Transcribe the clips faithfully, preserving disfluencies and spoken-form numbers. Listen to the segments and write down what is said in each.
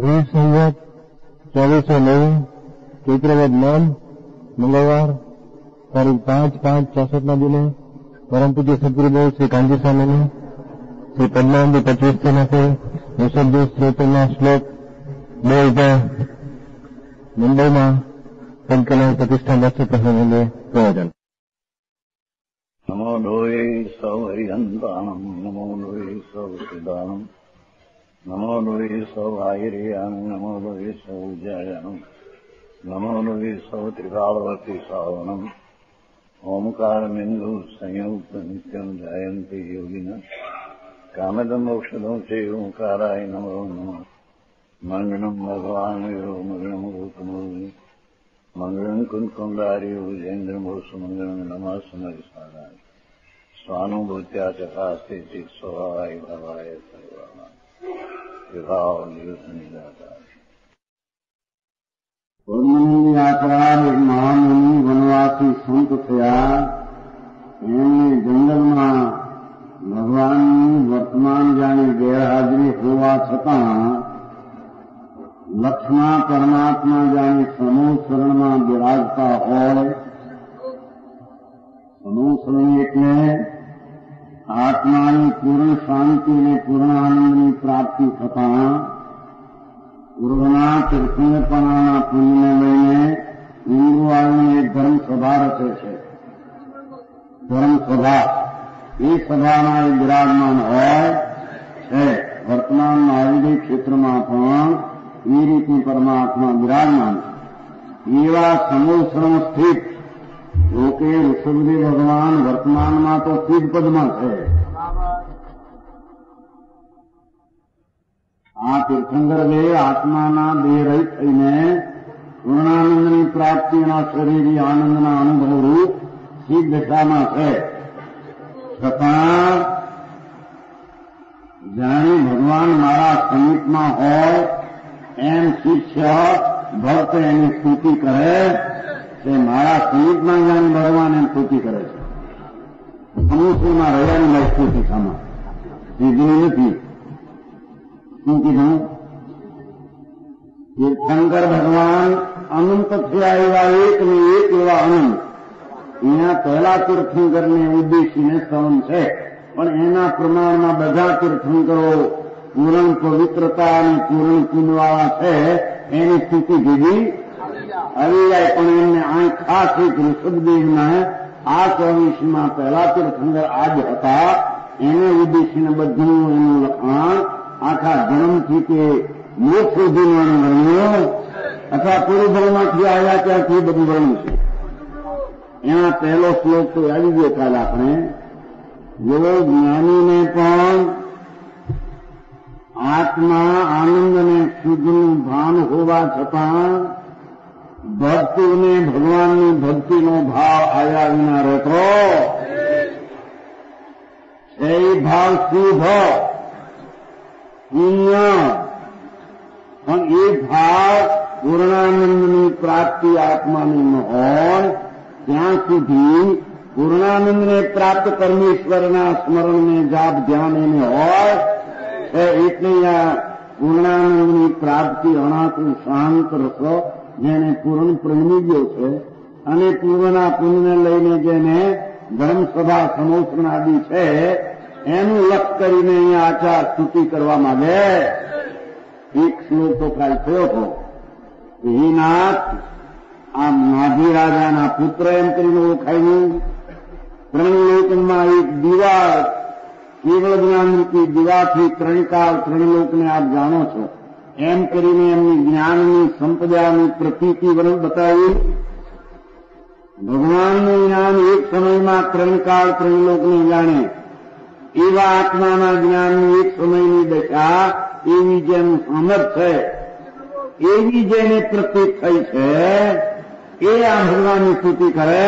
વીસ સંવત ચોવીસો નેવું ચૈત્રવદ નોમ મંગળવાર તારીખ પાંચ પાંચ ચોસઠના દિને પરમ પૂજ્ય સદગુરુદેવ શ્રી કાંજી સ્વામીનું શ્રી પદ્માવતી પચીસ તેનાથી વિશુદ્ધ સ્ત્રોતના શ્લોક બે હજાર મુંબઈમાં પંચકલ્યાણ પ્રતિષ્ઠાન વર્ષ પ્રસંગે પ્રયોજન. નમો લોહે સૌ હરિહંતાણમ નમો લોહે સૌ સિદ્ધાનમ નમો લોહે સૌ આયર્યાન નમો લોહે સૌ જયાનમ નમો લોહે સૌ ત્રિકાળવતી સાવનમ ઓમકાર બિંદુ સંયુક્ત નિત્યમ જયંતી યોગિન કામદમ ઔષધમ છે ઓંકારાય નમો નમઃ મંગળમ ભગવાન વીરો મંગળમ ગૌતમોની મંગળમ કુંકુંડાર્યો જૈન્દ્રમોસુ મંગળમ નમઃ સમરિસારાય સ્વાનુભૂત્યા ચકાસ્તે ચિત સ્વભાવાય ભાવાય સર્વાય વિભાવ નિવૃત્ત નિરાકાર. પૂર્ણની યાત્રા એક મહામુનિ વનવાસી સંત થયા. એમને જંગલમાં ભગવાનની વર્તમાન જાણી ગેરહાજરી હોવા છતાં લક્ષ્મણ પરમાત્મા જાણી સમૂહ શરણમાં બિરાજતા હોય. સમૂહ શરણ એટલે આત્માની પૂર્ણ શાંતિ અને પૂર્ણ આનંદની પ્રાપ્તિ થતાં પૂર્વના તીર્થંકરપણાના પુણ્યને લઈને ઇન્દ્રો આવીને ધર્મ સભા રચે છે. ધર્મ સભા એ સભામાં એ બિરાજમાન હોય છે. વર્તમાનમાં આયુર્વેદ ક્ષેત્રમાં પણ એ રીતે પરમાત્મા બિરાજમાન છે. એવા સમૂહ શ્રમ સ્થિત જોકે ઋષભદેવ ભગવાન વર્તમાનમાં તો સ્થિત પદમાં છે. આ તીર્થંકર દેવ આત્માના દેહ રહિત થઈને પૂર્ણાનંદની પ્રાપ્તિના શરીરી આનંદના અનુભવ રૂપ સ્થિત દશામાં છે. છતાં જાણે ભગવાન મારા સમીપમાં હોય એમ શિષ્ય ભક્ત એની સ્તુતિ કરે તે મારા સમીપમાં જાણે ભગવાન એમ સ્તુતિ કરે છે. મનુષ્યમાં રહેવાની મારી સ્તુતિ સામા દીધી નથી. શું કીધું? તીર્થંકર ભગવાન અનંત થયા એવા એક ને એક એવા અનંત. અહીંયા પહેલા તીર્થંકરને ઉદ્દેશીને સ્તવન છે, પણ એના પ્રમાણમાં બધા તીર્થંકરો પૂર્ણ પવિત્રતા અને પૂર્ણ પુણ્યવાળા છે. એની સ્થિતિ જુદી આવી જાય. પણ એમને આ ખાસ એક ઋષભદેવના આ ચોવીસમાં પહેલા તીર્થંકર આજ હતા. એને ઉદ્દેશીને બધું એનું લખાણ આખા જન્મથી કે મોક્ષ સુધીનું વર્ણ્યો અથવા પૂર્વભવમાંથી આવ્યા ત્યાંથી બધું વર્ણ્યું છે. એના પહેલો શ્લોક તો આવી ગયો કાલે આપણે. જેવો જ્ઞાનીને પણ આત્મા આનંદ અને શુદ્ધનું ભાન હોવા છતાં ભક્તિને ભગવાનની ભક્તિનો ભાવ આવ્યા વિના રહેતો એ ભાવ શુભ પુણ્ય પણ એ ભાવ પૂર્ણાનંદની પ્રાપ્તિ આત્માની ન હોય ત્યાં સુધી પૂર્ણાનંદને પ્રાપ્ત પરમેશ્વરના સ્મરણને જાપ ધ્યાન એને હોય એટલે આ પૂર્ણાનંદની પ્રાપ્તિ અણાતું શાંત રસ જેને પૂર્ણ પ્રગમી ગયો છે અને પૂર્વના પુણ્યને લઈને જેને ધર્મસભા સમોષણ આદિ છે એનું લક્ષ કરીને અહીંયા આચાર સ્તુતિ કરવા માંગે. એક શ્લોક તો કાલ થયો હતો. હે નાથ, આ માધી રાજાના પુત્ર એમ કરીને ઓળખાયું. ત્રણ લોકમાં એક દીવા કેવળ જ્ઞાનરૂપી દીવાથી ત્રણ કાળ ત્રણ લોકને આપ જાણો છો એમ કરીને એમની જ્ઞાનની સંપદાની પ્રતીતિ બતાવી. ભગવાનનું જ્ઞાન એક સમયમાં ત્રણ કાળ ત્રણ લોકને જાણે એવા આત્માના જ્ઞાનની એક સમયની દશા એવી જેનું સમજ છે એવી જેને પ્રતીત થઈ છે એ આ ભગવાનની સ્તુતિ કરે.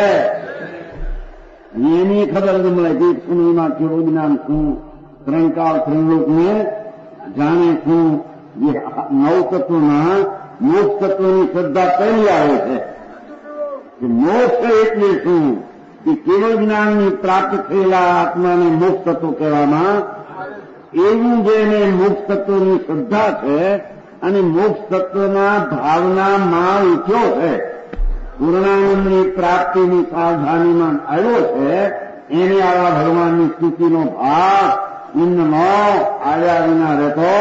એની ખબર જ મળે કે એક સમયમાં કેવું જ્ઞાન શું, ત્રણ કાળ ત્રણ લોકને જાણે શું. જે નવ તત્વના મોક્ષ તત્વની શ્રદ્ધા પહેલી આવે છે કે મોક્ષ એટલે શું કે કેવળ જ્ઞાનની પ્રાપ્ત થયેલા આત્માને મોક્ષ તત્વ કહેવામાં એવું જેને મોક્ષ તત્વની શ્રદ્ધા છે અને મોક્ષ તત્વના ભાવનામાં ઉઠ્યો છે, પૂર્ણાનંદની પ્રાપ્તિની સાવધાનીમાં આવ્યો છે, એને આવા ભગવાનની સ્તુતિનો ભાવ ઇન્દ્રમાં આવ્યા વિના રહેતો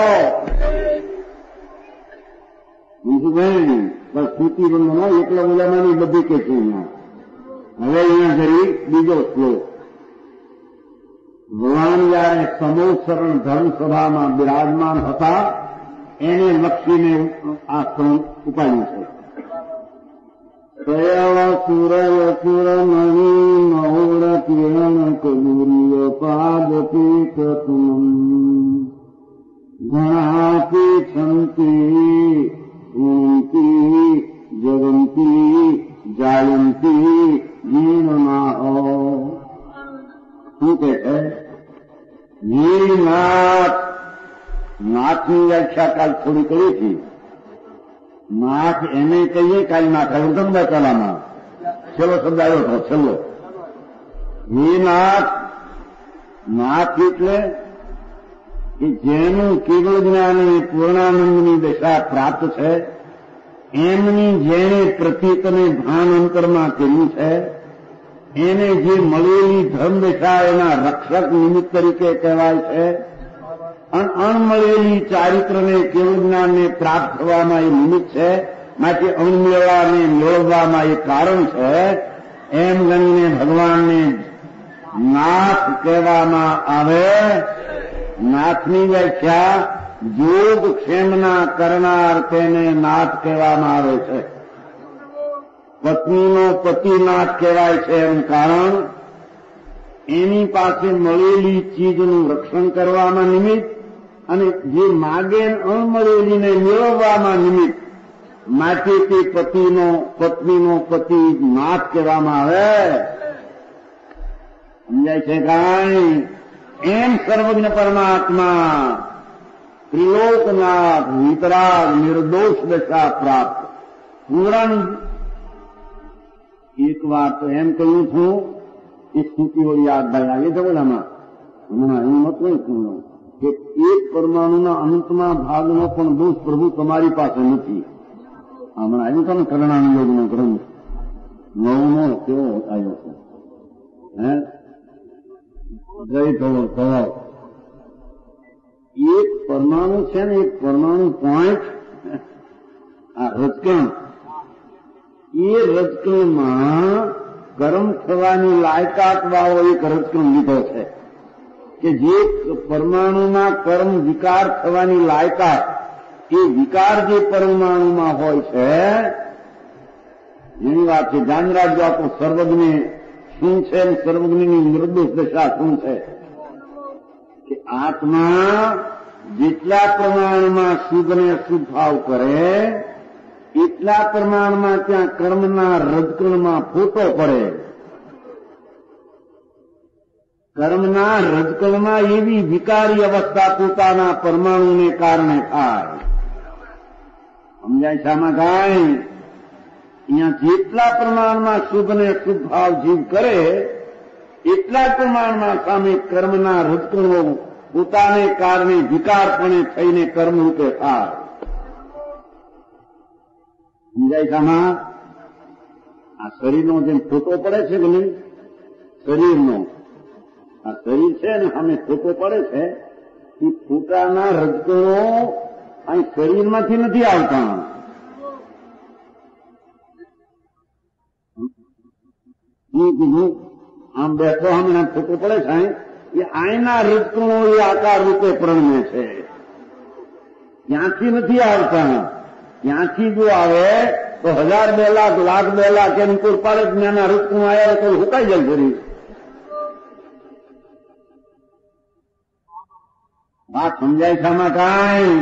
બીજું કઈ નહીં. બસ સ્તુતિ બંધનો એકલા બોલાવાની બધી કે છે અહીંયા. હવે અહીંયા જરી બીજો શ્લોક. ભગવાન જયારે સમોસરણ ધર્મસભામાં બિરાજમાન હતા એને લક્ષીને આ સ્તોત્ર ઉપાડ્યું છે. સૂરયસુરયસુરમણી મહુર કિરણ કદુર્ય પાદપીઠમ ગણાપી છંતી ઊંતી જગંતી જાયંતી જીવનાઓ. શું કે છે? નીલનાથ. નાથની વ્યાખ્યા કાલ થોડી કરી હતી. નાથ એને કહીએ કાલ નાથ ઉદમભાઈ કલામાં છેલ્લો શબ્દ આવ્યો હતો. છેલ્લો હે નાથ. નાથ એટલે કે જેનું કેવળ જ્ઞાન પૂર્ણાનંદની દશા પ્રાપ્ત છે, એમની જેણે પ્રતીક અને ભાન અંતરમાં કર્યું છે, એને જે મળેલી ધર્મદશા એના રક્ષક નિમિત્ત તરીકે કહેવાય છે, અને અણમળેલી ચારિત્રને કેવળ જ્ઞાનને પ્રાપ્ત થવામાં એ નિમિત્ત છે, માટે અણમેળાને મેળવવામાં એ કારણ છે, એમ ગણીને ભગવાનને નાથ કહેવામાં આવે. નાથની વ્યાખ્યા યોગ ક્ષેમના કરનાર તેને નાથ કહેવામાં આવે છે. પત્નીનો પતિનાથ કહેવાય છે એનું કારણ એની પાસે મળેલી ચીજનું રક્ષણ કરવામાં નિમિત્ત અને જે માગે અણમળેલીને મેળવવામાં નિમિત્ત માટે તે પતિનો પત્નીનો પતિ નાથ કહેવામાં આવે. સમજાય છે કાંઈ? એમ સર્વજ્ઞ પરમાત્મા ત્રિલોકનાથ વિતરાગ નિર્દોષ દશા પ્રાપ્ત પૂરણ. એક વાર તો એમ કહ્યું છું એ સ્તુતિ વળી યાદ ભાઈ લાગે છે બોલામાં હમણાં એવું મત નહીં કહ્યું કે એક પરમાણુના અંતમાં ભાગનો પણ દોષ પ્રભુ તમારી પાસે નથી. હમણાં આવ્યું તમે કરુણાનું યોગનો ગ્રંથ નવનો કેવો આવ્યો છે? હે જય થવો થવો. એક પરમાણુ છે ને એક પરમાણુ પોઈન્ટ આ રજકણ, એ રજકણમાં કર્મ થવાની લાયકાત વાળો એક રજકણ લીધો છે કે જે પરમાણુમાં કર્મ વિકાર થવાની લાયકાત એ વિકાર જે પરમાણુમાં હોય છે એની વાત છે. ધ્યાન રાખજો આપણું સર્વજ્ઞ શું છે અને સર્વજ્ઞની નિર્દોષ દશા શું છે કે આત્મા જેટલા પ્રમાણમાં શુદ્ધ ને અશુદ્ધ ભાવ કરે એટલા પ્રમાણમાં ત્યાં કર્મના રજકણમાં ફોટો પડે. કર્મના રજકણમાં એવી વિકારી અવસ્થા પોતાના પરમાણુને કારણે થાય. સમજાય છે આમાં કાંઈ? અહીંયા જેટલા પ્રમાણમાં શુદ્ધ ને અશુદ્ધ ભાવ જીવ કરે એટલા પ્રમાણમાં સામે કર્મના રજકણો પોતાને કારણે વિકારપણે થઈને કર્મ રૂપે થાય. સમજાય છે આમાં? આ શરીરનો જેમ ફોટો પડે છે કે નહીં, શરીરનો આ શરીર છે ને સામે ફોટો પડે છે એ ફોટાના રજકણો અહીં શરીરમાંથી નથી આવતા. આમ બેઠો હમણાં ફોટો પડે છે એ આયના રજકણો એ આકાર રૂપે પ્રણમે છે, ત્યાંથી નથી આવતા. ત્યાંથી જો આવે તો હજાર બે લાખ લાખ બે લાખ એમ કોઈ પાડે જ્ઞાના રજકણો આવ્યા તો હુકાઈ જાય શરીર. વાત સમજાય છે આમાં કાંઈ?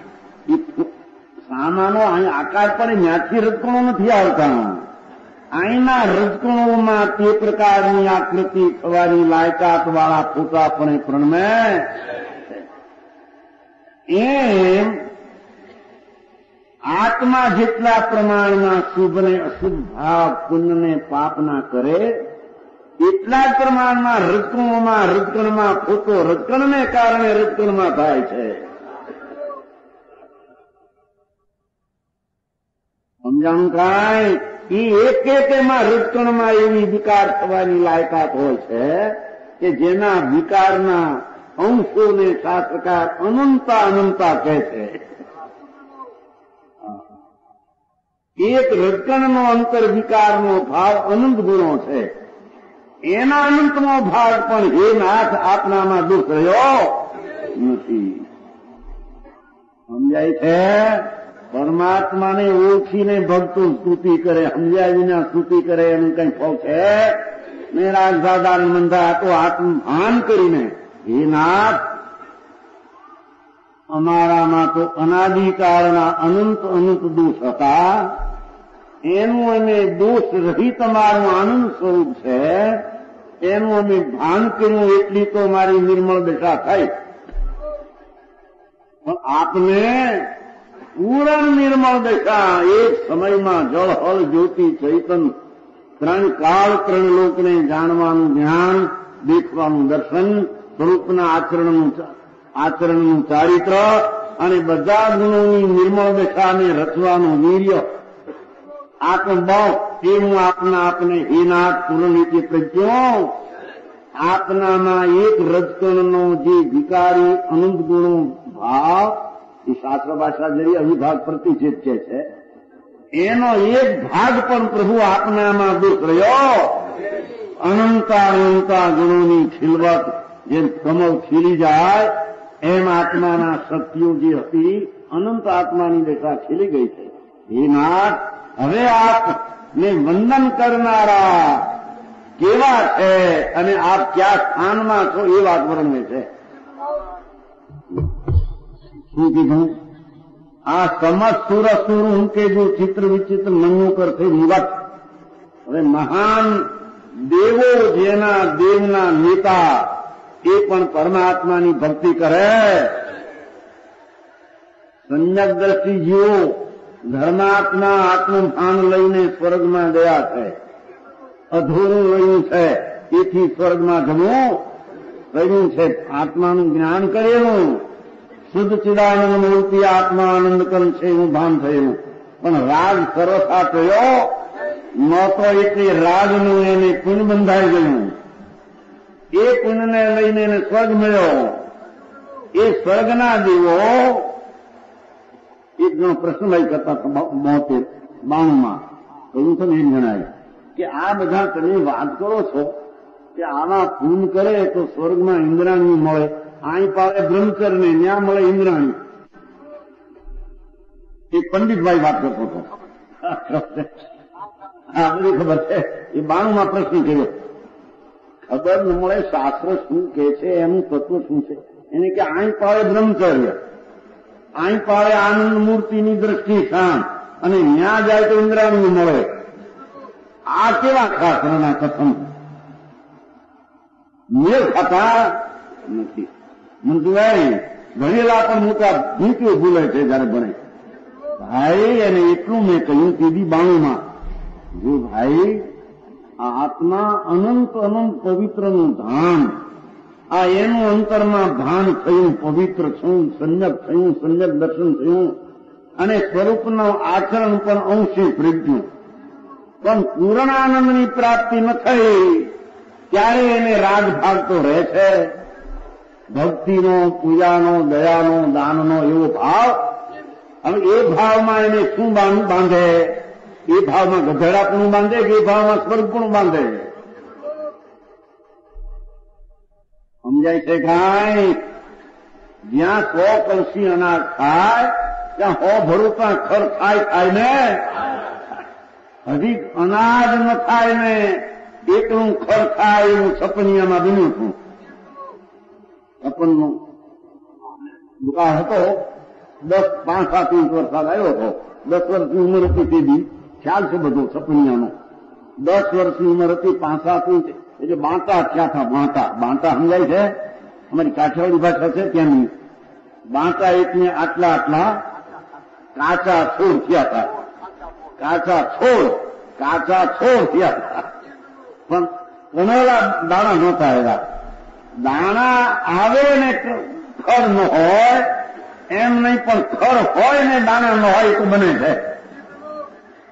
સામાનો અહીં આકાર પડે ત્યાંથી રજકણો નથી આવતા. અહીંના રજકણોમાં તે પ્રકારની આકૃતિ થવાની લાયકાત વાળા ફોટાપણે પ્રણમે. એમ આત્મા જેટલા પ્રમાણમાં શુભ ને અશુભ ભાવ પુણ્ય ને પાપના કરે એટલા જ પ્રમાણમાં રજકણોમાં રજકણમાં ફોટો રજકણને કારણે રજકણમાં થાય છે. સમજાણું કાંઈ એ એક એક એમાં હૃદકણમાં એવી વિકાર થવાની લાયકાત હોય છે કે જેના વિકારના અંશોને શાસ્ત્રકાર અનંતા અનંતા કહે છે. એક રજકણનો અંતર વિકારનો ભાવ અનંત ગુણો છે. એના અનંતનો ભાગ પણ હે નાથ આપનામાં દુઃખ રહ્યો નથી. સમજાય છે? પરમાત્માને ઓળખીને ભક્તો સ્તુતિ કરે, સમજ્યા વિના સ્તુતિ કરે એનું કઈ ફળ છે? ને રાજદાદા મંદા તો આત્મભાન કરીને હે નાથ અમારામાં તો અનાદિકાળના અનંત અનંત દોષ હતા, એનું અમે દોષ રહિત અમારું આનંદ સ્વરૂપ છે એનું અમે ભાન કર્યું એટલી તો મારી નિર્મળ દશા થઈ. પણ આપને પૂરણ નિર્મળ દશા એક સમયમાં જળ હળ જ્યોતિ ચૈતન ત્રણ કાળ ત્રણ લોકને જાણવાનું જ્ઞાન, દેખવાનું દર્શન, સ્વરૂપના આચરણનું આચરણનું ચારિત્ર અને બધા ગુણોની નિર્મળ દશાને રચવાનું વીર્ય આત્મભાવ એવું આપના આપને હેનાથ પૂર્ણનીતિ પ્રજ્ઞો આપનામાં એક રજકણનો જે વિકારી અનંત ગુણો ભાવ એ શાસ્ત્ર ભાષા જરી અવિભાગ પ્રતિષેધ છે છે એનો એક ભાગ પણ પ્રભુ આપનામાં દુઃખ રહ્યો. અનંતા અનંતા ગુણોની ખીલવત જેમ કમળ ખીલી જાય એમ આત્માના શક્તિઓ જે હતી અનંત આત્માની દશા ખીલી ગઈ છે. હે નાથ હવે આપને વંદન કરનારા કેવા છે અને આપ ક્યાં સ્થાનમાં છો એ વાત વર્ણવે છે. શું કીધું? આ સમસ્ત સુર સુર ઉનકે જો ચિત્ર વિચિત્ર મન્યુ કરતે મુગત. હવે મહાન દેવો જેના દેવના નેતા એ પણ પરમાત્માની ભક્તિ કરે. સંયક દ્રષ્ટિ જીવો ધર્માત્મા આત્મભાન લઈને સ્વર્ગમાં ગયા છે. અધૂરું રહ્યું છે તેથી સ્વર્ગમાં જવું રહ્યું છે. આત્માનું જ્ઞાન કરેલું શુદ્ધ ચિદાનંદ મૂર્તિ આત્મા આનંદ કર છે એવું ભાન થયેલું. પણ રાગ સર્વથા થયો નહોતો એટલે રાગનું એને પુણ્ય બંધાઈ ગયું. એ પુણ્યને લઈને એને સ્વર્ગ મળ્યો. એ સ્વર્ગના દેવો એક જણો પ્રશ્નભાઈ કરતા હતા બોતેર બાણુંમાં કહ્યું છે ને એમ જણાય કે આ બધા તમે વાત કરો છો કે આવા પૂન કરે તો સ્વર્ગમાં ઇન્દ્રાણી મળે, અહીં પાડે બ્રહ્મચર્ય ને ત્યાં મળે ઇન્દ્રાણી. એક પંડિતભાઈ વાત કરતો હતો. હા બધી ખબર છે. એ બાણુંમાં પ્રશ્ન કર્યો. ખબર ન મળે શાસ્ત્ર શું કે છે એનું તત્વ શું છે. એને કે અહીં પાડે બ્રહ્મચર્ય, અહીં પાડે આનંદ મૂર્તિની દ્રષ્ટિ શાંત અને ન્યા જાય તો ઇન્દ્રાણી મળે. આ કેવા શાસ્ત્રના કથન મેળ ખાતા નથી. મંજુભાઈ ભણેલા પણ મોટા ભૂખ્યું ભૂલે છે જયારે ભણે. ભાઈ એને એટલું મેં કહ્યું તીધી બાણુંમાં જો ભાઈ આ આત્મા અનંત અનંત પવિત્રનું ધામ, આ એનું અંતરમાં ભાન થયું, પવિત્ર થયું, સંયક થયું, સંયક દર્શન થયું અને સ્વરૂપનું આચરણ પણ અંશે પ્રજ્ઞું. પણ પૂર્ણાનંદની પ્રાપ્તિ ન થઈ ત્યારે એને રાગ ભાગ તો રહે છે. ભક્તિનો, પૂજાનો, દયાનો, દાનનો એવો ભાવ. હવે એ ભાવમાં એને શું બાંધે? એ ભાવમાં ગધેડાપણું બાંધે કે એ ભાવમાં સ્વર્ગપણું બાંધે? સમજાય છે કાંઈ? જ્યાં સો કળશી અનાજ થાય ત્યાં હો ભરૂચમાં ખર થાય થાય ને. હજી અનાજ ન થાય ને એકલું ખર થાય એવું છપનિયામાં બન્યું હતું. છપનનો દુકાળ હતો. દસ પાંચ સાત ઇંચ વરસાદ આવ્યો હતો. દસ વર્ષની ઉંમર હતી તેથી ખ્યાલ છે બધો છપનિયાનો. દસ વર્ષની ઉંમર હતી, પાંચ સાત ઇંચ એટલે બાંટા થયા હતા. બાંટા બાંટા સમજાય છે? અમારી કાઠિયાવાડી ભાષા છે ત્યાંની. બાંટા એટલે આટલા આટલા કાચા છોડ થયા હતા. કાચા છોડ કાચા છોડ થયા હતા. પણ કણેલા દાણા નહોતા આવ્યા. દાણા આવે ને ખર ન હોય એમ નહીં, પણ ખર હોય ને દાણા ન હોય તો બને છે.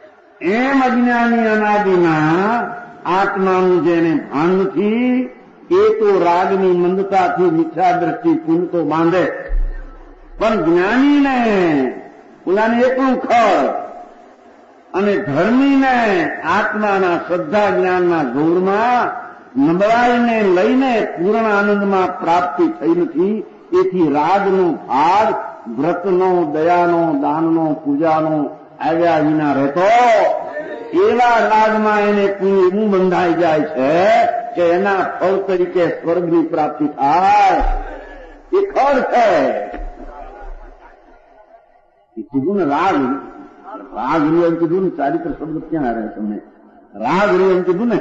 એમ અજ્ઞાની અનાદિના આત્માનું જેને ભાન નથી એ તો રાગની મંદતાથી મિથ્યા દ્રષ્ટિ પુન તો બાંધે, પણ જ્ઞાનીને ઓલાને એકલું ખર અને ધર્મીને આત્માના શ્રદ્ધા જ્ઞાનના જોરમાં નબળાઈને લઈને પૂર્ણ આનંદમાં પ્રાપ્તિ થઈ નથી. એથી રાગનો ભાગ વ્રતનો, દયાનો, દાનનો, પૂજાનો આવ્યા વિના રહેતો. એવા રાગમાં એને એવું બંધાઈ જાય છે કે એના ફળ તરીકે સ્વર્ગની પ્રાપ્તિ થાય. એ ખર છે. કીધું ને રાગ રાગ રહ્યો એમ કીધું ને, ચારિત્ર શબ્દ ક્યાં રહે તમને? રાગ રહ્યો એમ કીધું ને,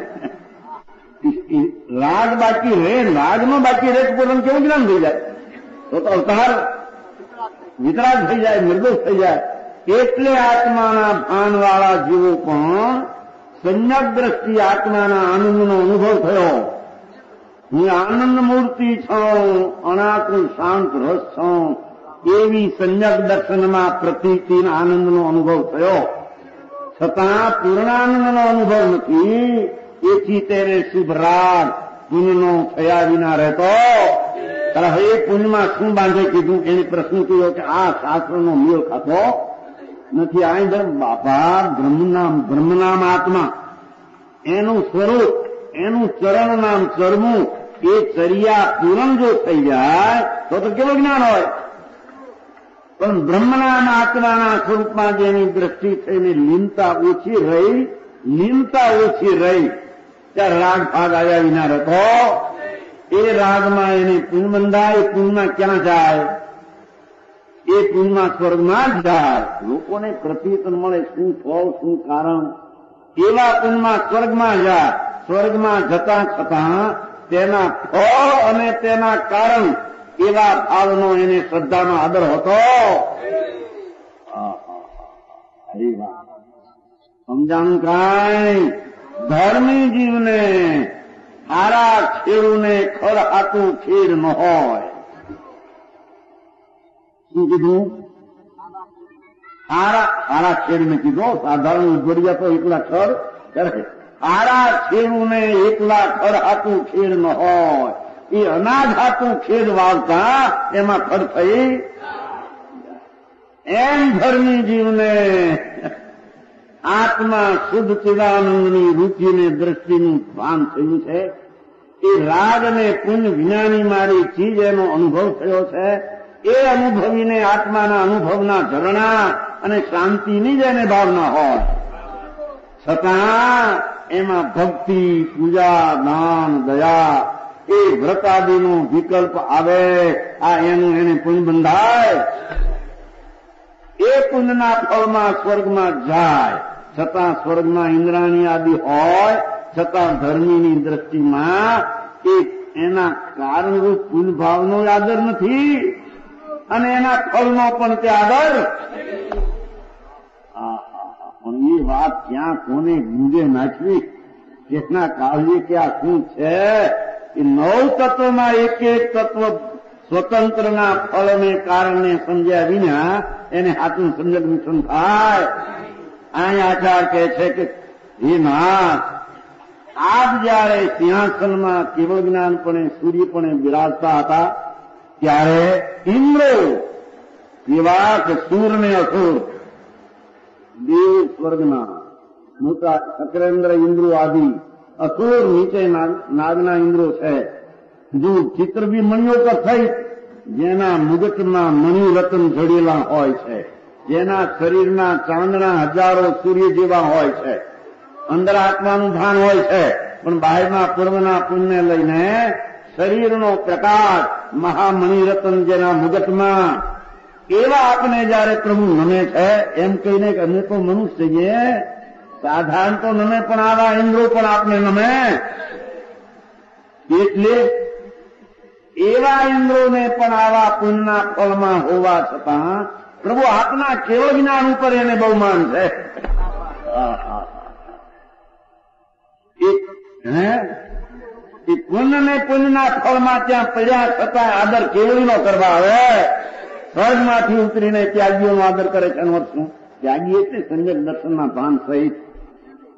રાગ બાકી રે, રાગમાં બાકી રે તો કેવું જ્ઞાન થઈ જાય? તો તો અવતાર વિતરાગ થઈ જાય, નિર્દોષ થઈ જાય. એટલે આત્માના ભાનવાળા જીવો પણ સંયક દ્રષ્ટિ આત્માના આનંદનો અનુભવ થયો. હું આનંદ મૂર્તિ છું, અનાકુલ શાંત રસ છું, એવી સંયક દર્શનમાં પ્રતીતિ આનંદનો અનુભવ થયો. છતાં પૂર્ણાનંદનો અનુભવ નથી. એથી તેને શુભ રાગ પુનનો થયા વિના રહેતો. હવે એ પુણ્યમાં શું બાંધે કીધું? એને પ્રશ્ન કર્યો કે આ શાસ્ત્રનો મેળ ખાતો નથી. આ ધર્મ બાપા બ્રહ્મનામ બ્રહ્મનામ આત્મા, એનું સ્વરૂપ, એનું ચરણ નામ ચરમું, એ ચરિયા પૂરણ જો થઈ જાય તો તો કેવું જ્ઞાન હોય? પણ બ્રહ્મનામ આત્માના સ્વરૂપમાં જેની દ્રષ્ટિ થઈને લીનતા ઓછી રહી, લીનતા ઓછી રહી ત્યાં રાગ ભાગ આવ્યા વિના રહેતો. એ રાગમાં એને પુન બંધાય. પુનમાં ક્યાં જાય? એ પુનમાં સ્વર્ગમાં જ જાય. લોકોને પ્રતીત મળે શું ફળ, શું કારણ. એવા પુનમાં સ્વર્ગમાં જાય. સ્વર્ગમાં જતા છતાં તેના ફળ અને તેના કારણ એવા ભાવનો એને શ્રદ્ધાનો આદર હતો. સમજાણું કાંઈ? ધર્મી જીવને હારા ખેડૂને ખર હાથું ખેડ ન હોય. શું કીધું? હારા હારા ખેડને કીધો. સાધારણ ઉજવડિયા તો એકલા ખર કરે. હારા ખેડૂને એકલા ખર હાથું ખેડ ન હોય. એ અનાજ હાથું ખેડ વાવતા એમાં ખર થઈ. એમ ધર્મી જીવને આત્મા શુદ્ધ ચિદાનંદની રૂચિને દ્રષ્ટિનું ભાન થયું છે. એ રાગ અને પુણ્ય વિનાની મારી ચીજ એનો અનુભવ થયો છે. એ અનુભવીને આત્માના અનુભવના ઝરણા અને શાંતિની જ એને ભાવના હોય. છતાં એમાં ભક્તિ, પૂજા, દાન, દયા, એ વ્રતાદિનો વિકલ્પ આવે. આ એનું એને પુણ્ય બંધાય. એ પુણ્યના ફળમાં સ્વર્ગમાં જાય. છતાં સ્વર્ગમાં ઇન્દ્રાણી આદિ હોય, છતાં ધર્મીની દ્રષ્ટિમાં એ એના કારણરૂપ પુણ્ય ભાવનો આદર નથી અને એના ફળનો પણ તે આદર. પણ એ વાત ક્યાં કોને ગુંજે નાખવી? જેના કાળજી કે આ શું છે? એ નવ તત્વમાં એક એક તત્વ સ્વતંત્રના ફળને કારણને સમજ્યા વિના એને હાથું સમજક નુકસાન થાય. અહીં આચાર કહે છે કે હે નાથ, આપ જયારે સિંહાસનમાં કેવળ જ્ઞાનપણે સૂર્યપણે બિરાજતા હતા ત્યારે ઇન્દ્રો એવા કે સૂર ને અસુર દેવ સ્વર્ગના મોટા ચક્રેન્દ્ર ઇન્દ્રો આદિ અસુર નીચે નાગના ઇન્દ્રો છે. જો ચિત્ર બી મણિઓ પર થઈ, જેના મુગટમાં મણિ રતન જડેલા હોય છે, જેના શરીરના ચાંદના હજારો સૂર્ય જેવા હોય છે, અંદર આત્માનું ભાન હોય છે, પણ બાહેરમાં પૂર્વના પુણ્ય લઈને શરીરનો પ્રકાશ મહામણિરત્ન જેના મુગટમાં, એવા આપને જયારે પ્રભુ નમે છે એમ કહીને કે અમે તો મનુષ્ય છીએ, સાધારણ તો નમે, પણ આવા ઇન્દ્રો પણ આપને નમે. એટલે એવા ઇન્દ્રોને પણ આવા પુણ્યના ફળમાં હોવા છતાં પ્રભુ આપના કેવળ જ્ઞાન ઉપર એને બહુમાન છે. હે એ પુણ્ય ને પુણ્યના ફળમાં ત્યાં પડ્યા છતાં આદર કેવળીનો કરવા આવે. સ્વર્ગમાંથી ઉતરીને ત્યાગીઓનો આદર કરે છે. એનો અર્થ શું? ત્યાગી એટલે સંજક દર્શનના ભાન સહિત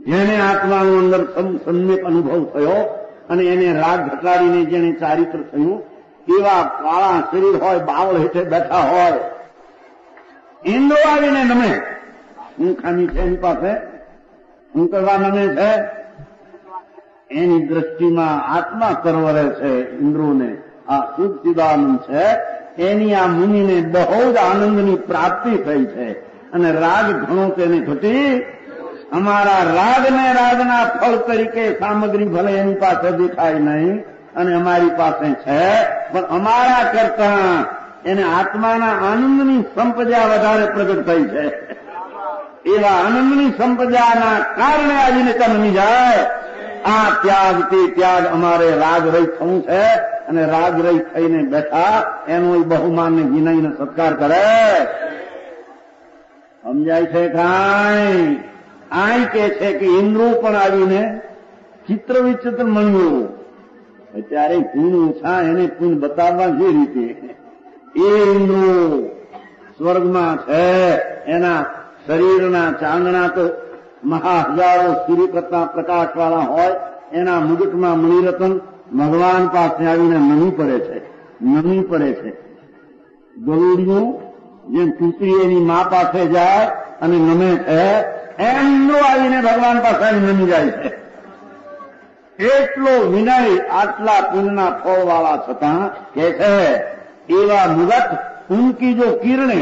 જેને આત્માનો અંદર સમ્યક અનુભવ થયો અને એને રાગ ઘટાડીને જેને ચારિત્ર થયું, એવા કાળા શરીર હોય, બાવળ હેઠે બેઠા હોય, ઇન્દ્રો આવીને નમે. હું ખામી છે એની પાસે, હું કરવા નમે છે, એની દ્રષ્ટિમાં આત્મા કરવરે છે. ઇન્દ્રોને આ શુદ્ધ ચિદાનંદ છે, એની આ મુનિને બહુ જ આનંદની પ્રાપ્તિ થઈ છે. અને રાગ ઘણો તેને ઘટી. અમારા રાગને રાગના ફળ તરીકે સામગ્રી ભલે એની પાસે દેખાય નહીં અને અમારી પાસે છે, પણ અમારા કરતા એને આત્માના આનંદની સંપદા વધારે પ્રગટ થઈ છે. એવા આનંદની સંપદાના કારણે આવીને નમી જાય. આ ત્યાગ તે ત્યાગ અમારે રાગ રહી થવું છે, અને રાગ રહી થઈને બેઠા એનો બહુમાનને વિનયને સત્કાર કરે. સમજાય છે કાંઈ? આય કે છે કે ઇન્દ્રો પણ આવીને ચિત્ર વિચિત્ર મળ્યું. ત્યારે ગુણ ઓછા એને પુણ્ય બતાવવા જે રીતે એ ઇન્દ્રો સ્વર્ગમાં છે. એના શરીરના ચાંદણા તો મહા હજારો સૂર્ય કરતા પ્રકાશવાળા હોય. એના મુગટમાં મણિરત્ન ભગવાન પાસે આવીને નમી પડે છે, નમી પડે છે. ગરુડિયું જેમ કૂતરી એની મા પાસે જાય અને નમે છે, એમ ઇન્દ્રો આવીને ભગવાન પાસે આવીને નમી જાય છે. એટલો વિનય આટલા પુણ્યના ફળવાળા છતાં કે છે એવા મુગટ ઉનકી જો કિરણે,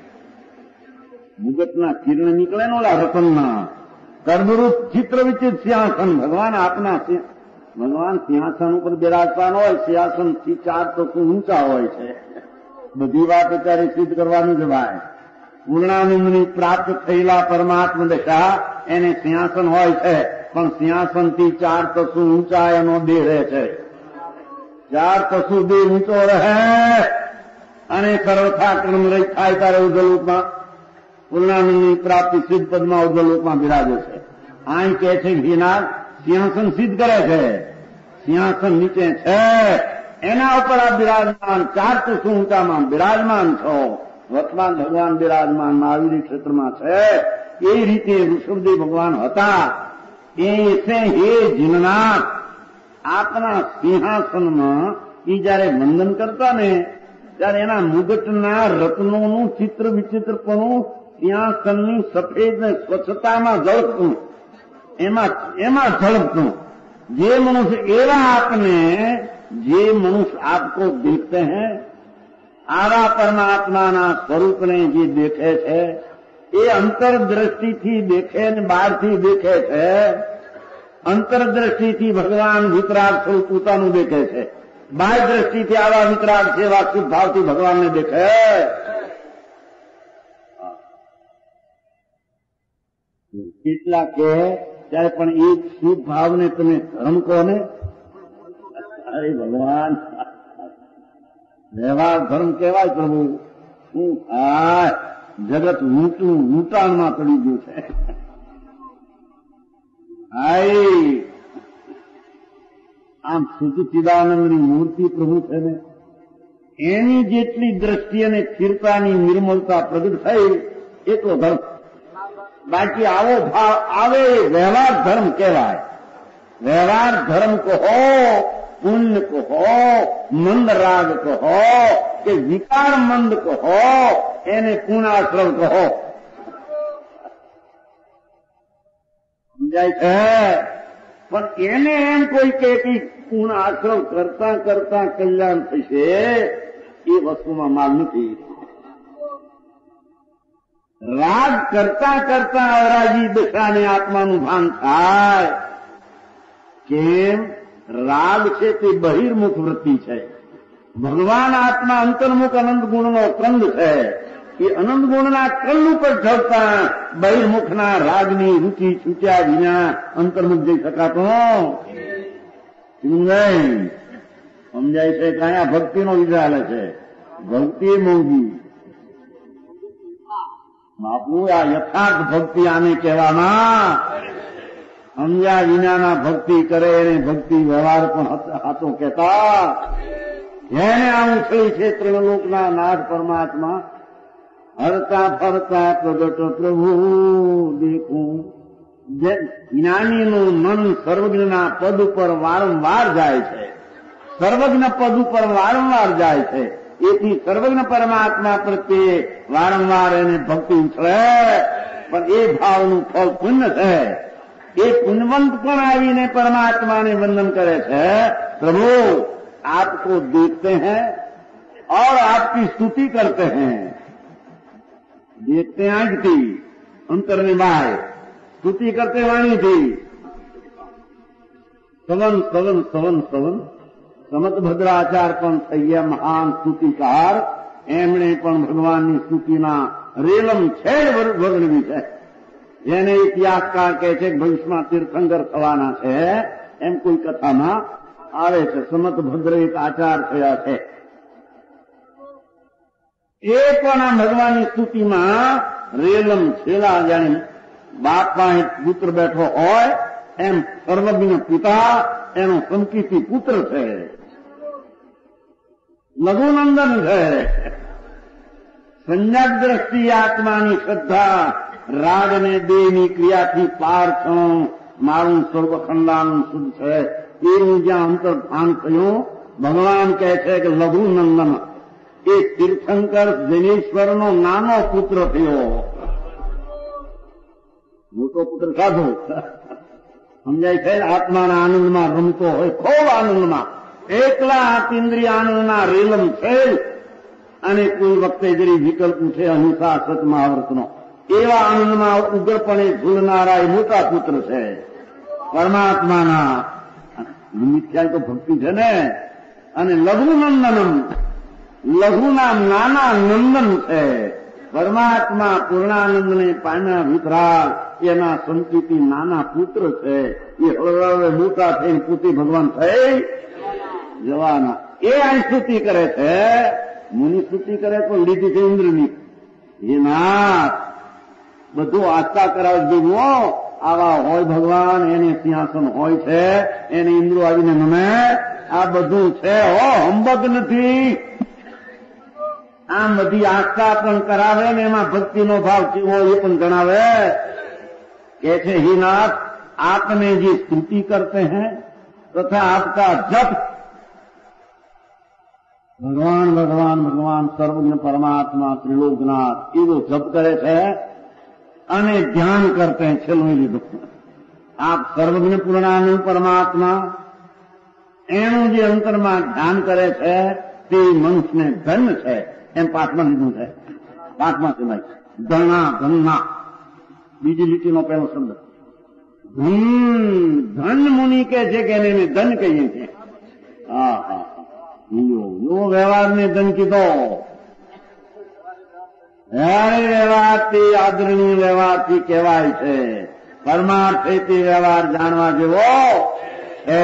મુગટના કિરણ નીકળે ને ઓલા રતનના કર્મરૂપ ચિત્ર વિચિત સિંહાસન. ભગવાન આપના ભગવાન સિંહાસન ઉપર બિરાજમાન હોય. સિંહાસન થી ચાર તો ઊંચા હોય છે. બધી વાત અત્યારે સિદ્ધ કરવાની જ ભાઈ. પૂર્ણાનંદની પ્રાપ્ત થયેલા પરમાત્મા દશા એને સિંહાસન હોય છે, પણ સિંહાસન થી ચાર તસુ ઊંચા એનો દેહ રહે છે. ચાર તસુ દેહ ઊંચો રહે અને સર્વથા કર્મ રહી થાય ત્યારે ઉર્ધ્વલોકમાં પૂર્ણાનંદની પ્રાપ્તિ સિદ્ધ પદમાં ઉર્ધ્વલોકમાં બિરાજે છે. અહીં કે છે ઘીનાર સિંહાસન સિદ્ધ કરે છે. સિંહાસન નીચે છે, એના ઉપર આ બિરાજમાન ચાર તસુ ઊંચામાં બિરાજમાન છો. વર્તમાન ભગવાન બિરાજમાન મહાવીર ક્ષેત્રમાં છે. એ રીતે ઋષભદેવ ભગવાન હતા. એ છે હે જીનનાથ, આપના સિંહાસનમાં એ જયારે વંદન કરતા ને ત્યારે એના મુગટના રત્નોનું ચિત્ર વિચિત્રપણું સિંહાસનની સફેદ ને સ્વચ્છતામાં ઝળકતું, એમાં એમાં ઝળકતું. જે મનુષ્ય એવા આપને, જે મનુષ્ય આપકો દેખતે हैं, આવા પરમાત્માના સ્વરૂપને જે દેખે છે એ અંતરદ્રષ્ટિથી દેખે ને બહારથી દેખે છે. અંતરદ્રષ્ટિથી ભગવાન વિતરાગ સ્વરૂપ પોતાનું દેખે છે, બાહ્ય દ્રષ્ટિથી આવા વિતરાગ છે એવા શુદ્ધ ભાવથી ભગવાનને દેખે. કેટલા કે ત્યારે પણ એ શુદ્ધ ભાવને તમે ધર્મ કહો ને, અરે ભગવાન વ્યવહાર ધર્મ કહેવાય. પ્રભુ શું થાય? જગત ઊંચું ઊંટાણમાં પડી ગયું છે. હાય આમ શુદ્ધ ચિદાનંદની મૂર્તિ પ્રભુ છે ને, એની જેટલી દ્રષ્ટિ અને સ્થિરતાની નિર્મળતા પ્રગટ થઈ એટલો ધર્મ. બાકી આવો ભાવ આવે વ્યવહાર ધર્મ કહેવાય. વ્યવહાર ધર્મ કહો, પુण्य કહો, મંદ રાગ કહો કે વિકાર મંદ કહો, એને પૂર્ણાશ્રમ કહો. સમજાય છે? પણ એને એમ કોઈ કે પૂર્ણ આશ્રમ કરતા કરતા કલ્યાણ થશે, એ વસ્તુમાં માલ નથી. રાગ કરતા કરતા અરાજી દશાને આત્માનું ભાન થાય. કેમ? રાગ છે તે બહિર્મુખ વૃત્તિ છે. ભગવાન આત્મા અંતર્મુખ અનંત ગુણનો કંદ છે. એ અનંત ગુણના કંદ ઉપર ચડતા બહિર્મુખના રાગની રૂચિ છૂટ્યા વિના અંતર્મુખ જઈ શકાતો નહીં. સમજાય છે? કયા ભક્તિનો વિચાર હાલે છે? ભક્તિ મોંઘી બાપુ. આ યથાર્થ ભક્તિ આને કહેવામાં. સમજ્યા વિનાના ભક્તિ કરે એને ભક્તિ વ્યવહાર પણ હાથો કહેતા. જેને આ ઉછળી છે ત્રિલોકના નાથ પરમાત્મા, હરતા ફરતા પ્રગટ પ્રભુ દેખું જ્ઞાનીનું મન સર્વજ્ઞના પદ ઉપર વારંવાર જાય છે, સર્વજ્ઞ પદ ઉપર વારંવાર જાય છે. એથી સર્વજ્ઞ પરમાત્મા પ્રત્યે વારંવાર એને ભક્તિ ઉછળે, પણ એ ભાવનું ફળ પુણ્ય છે. એ પુણ્યવંત પણ આવીને પરમાત્માને વંદન કરે છે, પ્રભુ आपको देखते हैं और आपकी स्तुति करते हैं. देखते आंखથી, અંતરની બાય, સ્તુતિ કરતે વાણીથી. સવન સવન સવન સવન સમત ભદ્રાચાર પણ થઈ ગયા મહાન સ્તુતિકાર. એમણે પણ ભગવાનની સ્તુતિના રેલમ છેડ વર્ણવી છે. જેને ઇતિહાસકાર કહે છે કે ભવિષ્યમાં તીર્થંકર થવાના છે, એમ કોઈ કથામાં આવે છે. સમત ભદ્ર એક આચાર થયા છે. એ પણ આ ભગવાનની સ્તુતિમાં રેલમ છેલા, જાણે બાપ પાસે પુત્ર બેઠો હોય એમ સર્વજ્ઞ પિતા એનો સંકીર્તિ પુત્ર છે, લઘુનંદન છે. સંજ્ઞાક દ્રષ્ટિ આત્માની શ્રદ્ધા રાગને દેહની ક્રિયાથી પાર છું, મારું સર્વખંડાનું શુદ્ધ છે. એનું જ્યાં અંતર ભાન થયું, ભગવાન કહે છે કે લઘુનંદન એ તીર્થંકર જૈનેશ્વરનો નાનો પુત્ર થયો. મોટો પુત્ર સાધુ સમજાય છે. આત્માના આનંદમાં રમતો હોય, ખૂબ આનંદમાં, એકલા આતિન્દ્રિય આનંદના રેલમ છે. અને કોઈ વખતે જરી વિકલ્પ છે અહિંસા સત મહાવ્રતનો, એવા આનંદમાં ઉગ્રપણે ઝૂલનારા એ મોટા પુત્ર છે પરમાત્માના. મિથ્યા તો ભક્તિ છે ને. અને લઘુનંદનમ, લઘુના નાના નંદન છે. પરમાત્મા પૂર્ણાનંદને પામ્યા વિતરાગ, એના સંકિતિ નાના પુત્ર છે. એ હળવે મોટા થઈને પૂતી ભગવાન થઈ જવાના. એ અહીં સ્તુતિ કરે છે. મુનિ સ્તુતિ કરે તો લીધી છે ઇન્દ્રની. એ નાથ બધું આસ્થા કરાવે દેવું. આવા હોય ભગવાન, એને સિંહાસન હોય છે, એને ઇન્દ્રો આવીને નમે. આ બધું છે હો, હંબગ નથી. આમ બધી આસ્થા પણ કરાવે ને એમાં ભક્તિનો ભાવ કેવો એ પણ જણાવે. કે છે હે નાથ, આપને જે સ્તુતિ કરતે हैं तथा आपका जप, ભગવાન ભગવાન ભગવાન સર્વજ્ઞ પરમાત્મા ત્રિલોકનાથ એવો જપ કરે છે અને ધ્યાન કરતે हैं. છેલ્લું લીધું, આપ સર્વજ્ઞ પૂર્ણાનંદ પરમાત્મા એનું જે અંતરમાં ધ્યાન કરે છે તે મનુષ્યને ધન્ય છે. એમ પાઠમાં લીધું છે. પાઠમાં સમય ધના ધનના બીજી લીટીનો પહેલો શબ્દ ધન. ધન મુનિ કે છે કે એને ધન કહીએ છીએ. હા હા યો વ્યવહારને ધન કીધો. વ્યવહાર વ્યવહારથી આદરણીય વ્યવહારથી કહેવાય છે. પરમાર્થથી વ્યવહાર જાણવા જેવો છે.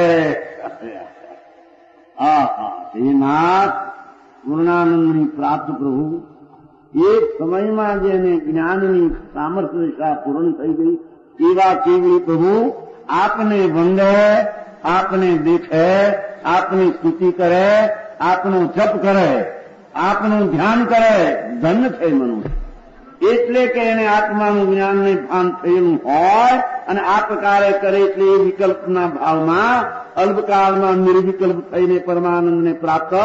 હા હા શ્રીનાથ પૂર્ણાનંદની પ્રાપ્ત પ્રભુ એક સમયમાં જેને જ્ઞાનની સામર્થ્ય દિશા પૂર્ણ થઈ ગઈ એવા કેવળી પ્રભુ આપને વંદે, આપને દેખે, આપની સ્તુતિ કરે, આપનો જપ કરે, આપનું ધ્યાન કરે. ધન્ય છે મનુષ્ય. એટલે કે એને આત્માનું જ્ઞાનને ભાન થયેલું હોય અને આ પ્રકારે કરે એટલે એ વિકલ્પના ભાવમાં અલ્પકાળમાં નિર્વિકલ્પ થઈને પરમાનંદને પ્રાપ્ત.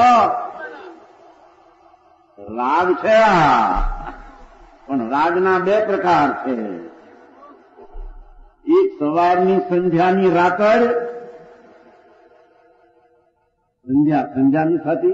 રાગ છે આ, પણ રાગના બે પ્રકાર છે. એક સવારની સંધ્યાની રાતડ, સંધ્યા સંધ્યાની થતી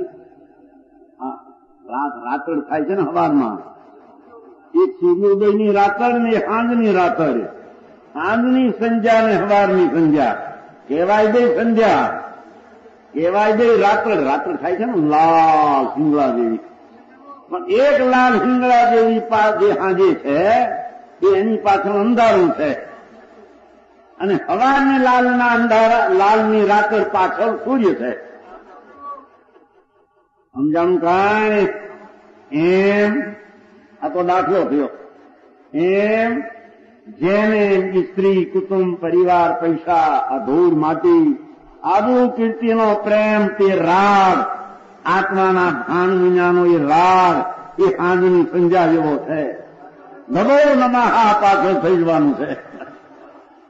રાત રાતડ થાય છે ને સવારમાં. એક સૂર્યોદયની રાતડ ને સાંજની રાતડ. સાંજની સંધ્યા ને સવારની સંધ્યા કહેવાય દે સંધ્યા, કહેવાય દે રાતડ. રાતડ થાય છે ને લાલ સિંગલા જેવી. પણ એક લાલ સિંગલા જેવી જે હાજે છે એ એની પાછળ અંધારું છે. અને સવારની લાલના અંધારા લાલની રાતડ પાછળ સૂર્ય છે. સમજાણું કાંઈ? એમ આ તો દાખલો થયો. એમ જેને સ્ત્રી, કુટુંબ, પરિવાર, પૈસા, આ ધૂળ માટી, આદુ કીર્તિનો પ્રેમ, તે રાગ, આત્માના ભાન વિનાનો એ રાગ, એ સાંજની સંધ્યા જેવો છે. નમો નમઃ પાછળ થઈ જવાનું છે.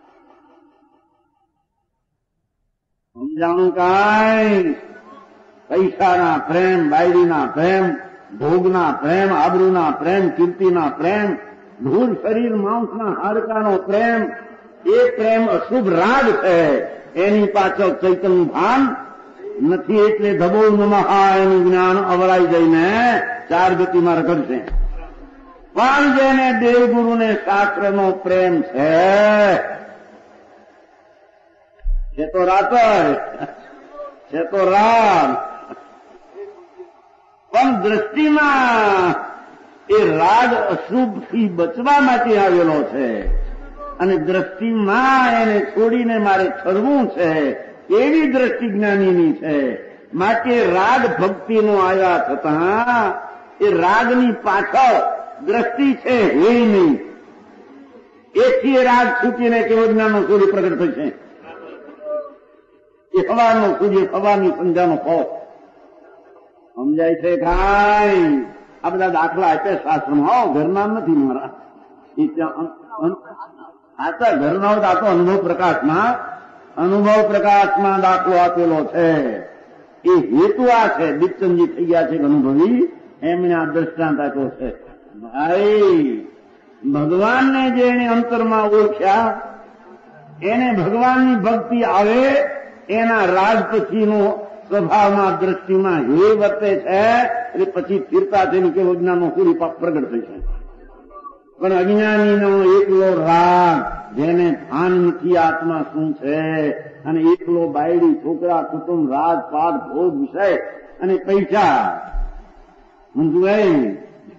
સમજાણું કાંઈ પૈસાના પ્રેમ, બાયડીના પ્રેમ, ભોગના પ્રેમ, આબરૂના પ્રેમ, કીર્તિના પ્રેમ, ધૂળ શરીર માંસના હાડકાનો પ્રેમ, એ પ્રેમ અશુભ રાગ છે. એની પાછળ ચૈતન્ય ભાન નથી, એટલે ધબો નમઃ એનું જ્ઞાન અવરાઈ જઈને ચાર ગતિમાં રખડશે. પણ જેને દેવગુરુને શાસ્ત્રનો પ્રેમ છે, છે તો રાતર, છે તો રાગ, પણ દ્રષ્ટિમાં એ રાગ અશુભથી બચવા માટે આવેલો છે અને દ્રષ્ટિમાં એને છોડીને મારે ઠરવું છે એવી દ્રષ્ટિ જ્ઞાનીની છે. માટે રાગ ભક્તિનો આવ્યા છતાં એ રાગની પાછળ દ્રષ્ટિ છે હે નહીં. એથી એ રાગ છૂટીને કેવો જ્ઞાનનો સૂર્ય પ્રગટ થશે. એ હવાનો સૂર્ય, હવાની સંધ્યાનો પહોંચ. સમજાય છે કાંઈ? આ બધા દાખલા આપ્યા શાસ્ત્રમાં. હો, ઘરના નથી મારા, આ તો ઘરના આ તો અનુભવ પ્રકાશમાં અનુભવ પ્રકાશમાં દાખલો આપેલો છે. એ હેતુ આ છે. દીપચંદજી થઈ ગયા છે અનુભવી, એમને આ દ્રષ્ટાંત આપ્યો છે. ભાઈ, ભગવાનને જે એને અંતરમાં ઓળખ્યા, એને ભગવાનની ભક્તિ આવે, એના રાગ પછીનો સ્વભાવમાં દ્રષ્ટિમાં હે વર્તે છે, એટલે પછી સ્થિરતા થઈને કેવો જ્ઞાનનો સૂર્ય પ્રગટ થશે. પણ અજ્ઞાનીનો એકલો રાગ, જેને ભાન નથી આત્મા શું છે, અને એકલો બાયડી, છોકરા, કુટુંબ, રાજ, પાઠ, ભોગ, વિષય અને પૈસા, સમજવું?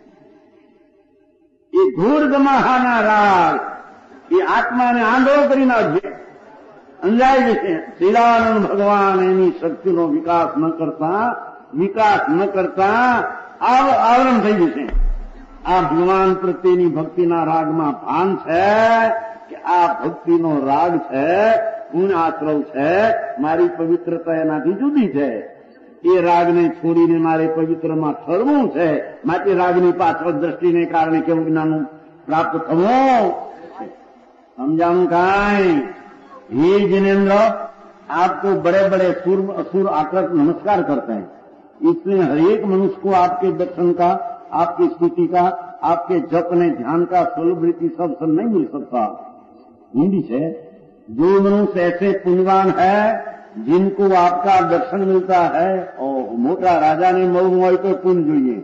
એ ધૂળ ગમાહાના રાગ એ આત્માને આંધળો કરી નાખશે, અંજાઈ જશે. શ્રીરાનંદ ભગવાન એની શક્તિનો વિકાસ ન કરતા વિકાસ ન કરતા આવરણ થઈ જશે. આ ભગવાન પ્રત્યેની ભક્તિના રાગમાં ભાન છે કે આ ભક્તિનો રાગ છે, પૂર્ણ આશ્રવ છે, મારી પવિત્રતા એનાથી જુદી છે. એ રાગને છોડીને મારે પવિત્રમાં ઠરવું છે. માટે રાગની પાછળ દ્રષ્ટિને કારણે કેવું જ્ઞાન પ્રાપ્ત થવું. समझाऊं काई हे जिनेन्द्र, आपको बड़े बड़े सुर असुर आकर नमस्कार करते हैं, इसलिए हर एक मनुष्य को आपके दर्शन का, आपकी स्तुति का, आपके जप ने ध्यान का सेलिब्रिटी सब सब नहीं मिल सकता। हिंदी से जो मनुष्य ऐसे पुण्यवान है जिनको आपका दर्शन मिलता है, और मोटा राजा ने मऊ હોય તો પુण्य જોઈએ।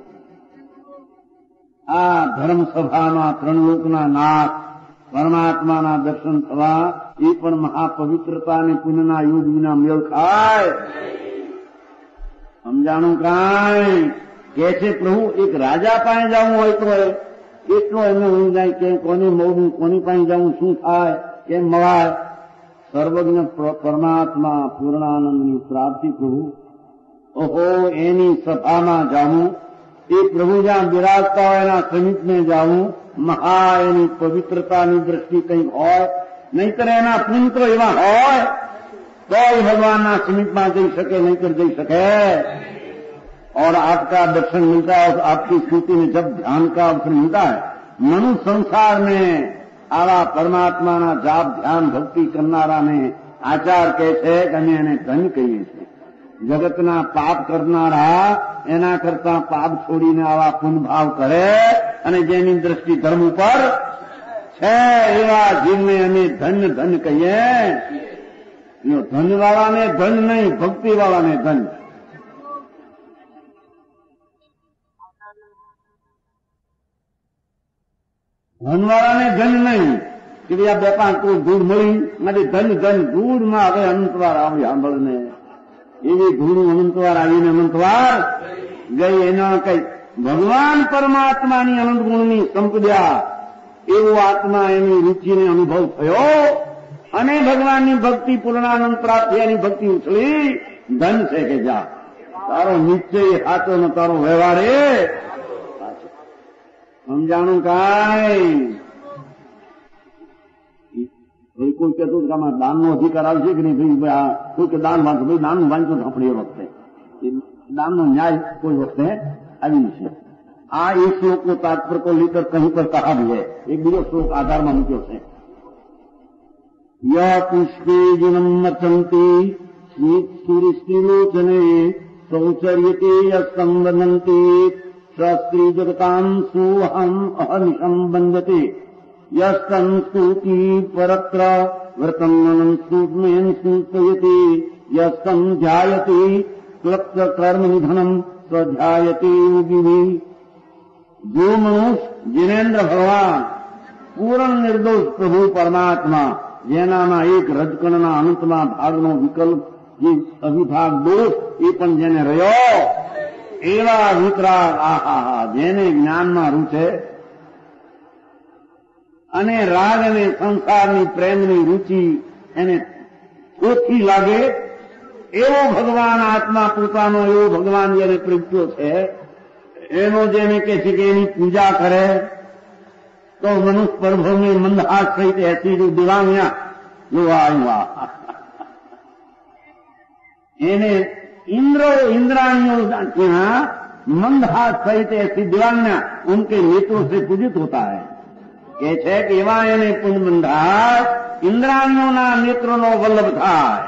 આ ધર્મ સભામાં ત્રણલોકના નાથ પરમાત્માના દર્શન થવા એ પણ મહાપવિત્રતા અને પુણ્યના યોગ વિના મેળ ખાય। સમજાણું કાંઈ? કે છે પ્રભુ એક રાજા પાસે જવું હોય તો એટલો એમને હું જાય કે કોને મળવું, કોની પાસે જવું, શું થાય, કેમ મળાય? સર્વજ્ઞ પરમાત્મા પૂર્ણાનંદની પ્રાપ્તિ પ્રભુ, ઓહો એની સભામાં જાવું, એ પ્રભુ જ્યાં બિરાજતા હોય એના સમીપને જાવું, મહા એની પવિત્રતાની દ્રષ્ટિ કંઈક હોય, નહીતર એના પુણ્ય તો એવા હોય તો ભગવાનના સમીપમાં જઈ શકે, નહીતર જઈ શકે। और आपका दर्शन मिलता है, आपकी स्तुति में जब ध्यान का अवसर मिलता है, मनुष्य संसार में आवा परमात्माना जाप ध्यान भक्ति करनाराने आचार कहे छे के अमे एने धन्य कहीए छीए। जगतना पाप करनारा एना करता पाप छोड़ीने आवा पुण्य भाव करे अने जेनी दृष्टि धर्म पर छे एवा जीवने अमे धन्य धन्य कहीए। धन्य वाळाने धन्य नहीं, भक्ति वाळाने धन्य। ધનવાળાને ધન નહીં કે ભાઈ આ બે પાંચ કોઈ ધૂળ મળી માટે ધન ધન ધૂળમાં હવે અનંતવાર આવી સાંભળને, એવી ધૂળ અનંતવાર આવીને અનંતવાર ગઈ। એના કઈ ભગવાન પરમાત્માની અનંત ગુણની સંપદ્યા એવો આત્મા એની રુચિને અનુભવ થયો અને ભગવાનની ભક્તિ પૂર્ણાનંદ પ્રાપ્તિ એની ભક્તિ ઉછળી ધન છે કે જા તારો નિશ્ચય સાચો ને તારો વ્યવહાર એ સમજાણું કાંઈ? કોઈ કહેતું કે આમાં દાનનો અધિકાર આવશે કે નહીં? ભાઈ કોઈ કે દાન વાંચો, ભાઈ દાન વાંચો આપણે એ વખતે દાનનો ન્યાય કોઈ વખતે આવી છે। આ એક શ્લોકનો તાત્પર્ય को लेकर कहीं पर कहा भी है, एक બીજો શ્લોક આધારમાં મૂક્યો છે। ય પુષ્પે જીવન મચંતી स्त्रीलोचने सौचर्यते यस्संवदन्ति स्त्री जगतां सोऽहम् अहनिशं वन्दते यस्तंस्तुति परत्र व्रतम् सूक्ष्मेन सूचयते यस्तम् ध्यायते क्लप्त कर्म निधनम् स्वध्यायते योगिभिः। जो मनुष्य जिनेन्द्र भगवान पूर्ण निर्दोष प्रभु परमात्मा જેનામાં એક રજકણના અંતમાં ભાગનો વિકલ્પ જે અવિભાગ દોષ એ પણ જેને રહ્યો એવા વિતરાગ આહા જેને જ્ઞાનમાં રૂચે અને રાગ અને સંસારની પ્રેમની રૂચિ એને ઓછી લાગે એવો ભગવાન આત્મા પોતાનો એવો ભગવાન જેને પ્રગટ્યો છે એનો જેને કહે છે કે એની પૂજા કરે તો મનુષ્ય પ્રભુ में मंदहास सहित ऐसी जो दिवांगिया जो आयुआ એને इंद्रो इंद्राणियों के यहाँ मंदहास सहित ऐसी दिवांगिया उनके नेत्रों से पूजित होता है કે છે કે એવા એને પુંજ બંધાય ઇન્દ્રાણીઓના નેત્રોનો વલ્લભ થાય.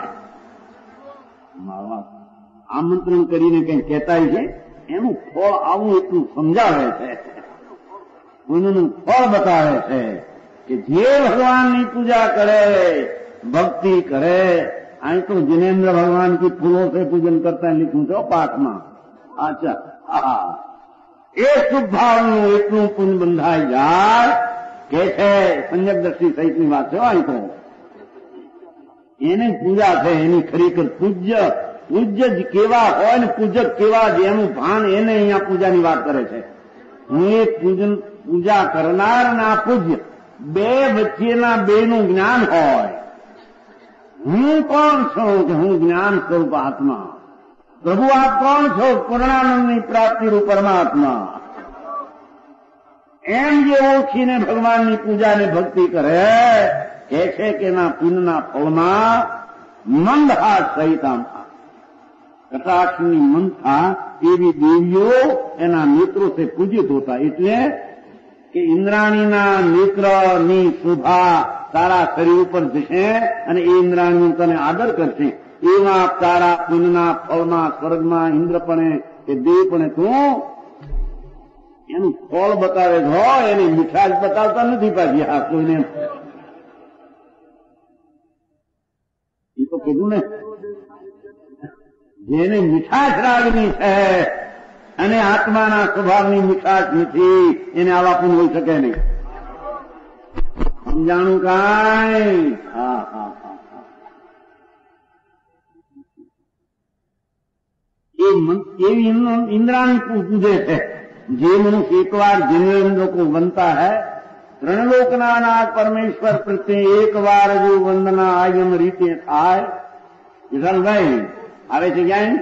આમંત્રણ કરીને કંઈ કહેતા છે એનું ફળ આવું એટલું સમજાવે છે, પુણ્યનું ફળ બતાવે છે કે જે ભગવાનની પૂજા કરે ભક્તિ કરે. અહીં તો जिनेन्द्र भगवान की फूलों से पूजन करता है लिखूं छो पाठ में. अच्छा હા એ શુભ ભાવનું એટલું પુણ્ય બંધાઈ જાય કે છે સંજક દ્રષ્ટિ સહિતની વાત છે. અહીં તો એની પૂજા છે એની ખરેખર પૂજ્ય પૂજ્ય જ કેવા હોય ને પૂજક કેવા જેનું ભાન એને અહીંયા પૂજાની વાત કરે છે. હું એ પૂજન પૂજા કરનાર ના પૂજ્ય બે વચ્ચેના બેનું જ્ઞાન હોય. હું કોણ છું કે હું જ્ઞાન સ્વરૂપ આત્મા. પ્રભુ આપ કોણ છો? પૂર્ણાનંદની પ્રાપ્તિરૂપ પરમાત્મા. એમ જે ઓળખીને ભગવાનની પૂજાને ભક્તિ કરે કે છે કે એના પુણ્યના ફળમાં મંદહાસ સહિત કટાક્ષની મંથા એવી દેવીઓ એના નેત્રોથી પૂજિત હોતા. એટલે કે ઇન્દ્રાણીના નેત્રની શોભા તારા શરીર ઉપર જશે અને એ ઇન્દ્રાણી તને આદર કરશે. એવા તારા પુણ્યના ફળમાં સ્વર્ગમાં ઇન્દ્રપણે કે દેવપણે તું એનું ફળ બતાવે હોય એની મીઠાશ બતાવતા નથી પાછી. આ કોઈને એ તો કીધું ને જેને મીઠાશ રાગની છે અને આત્માના સ્વભાવની મીઠાશ નથી એને આવા પણ હોઈ શકે નહીં. સમજાણું કાંઈ? હા હા હા એવી इंद्राणी पूजे है. जे मनुष्य एक बार जिनेन्द्र को बनता है ત્રણલોકના નાથ પરમેશ્વર પ્રત્યે એક વાર જો વંદના આયમ રીતે થાય. વિશાલભાઈ આવે છે ક્યાંય?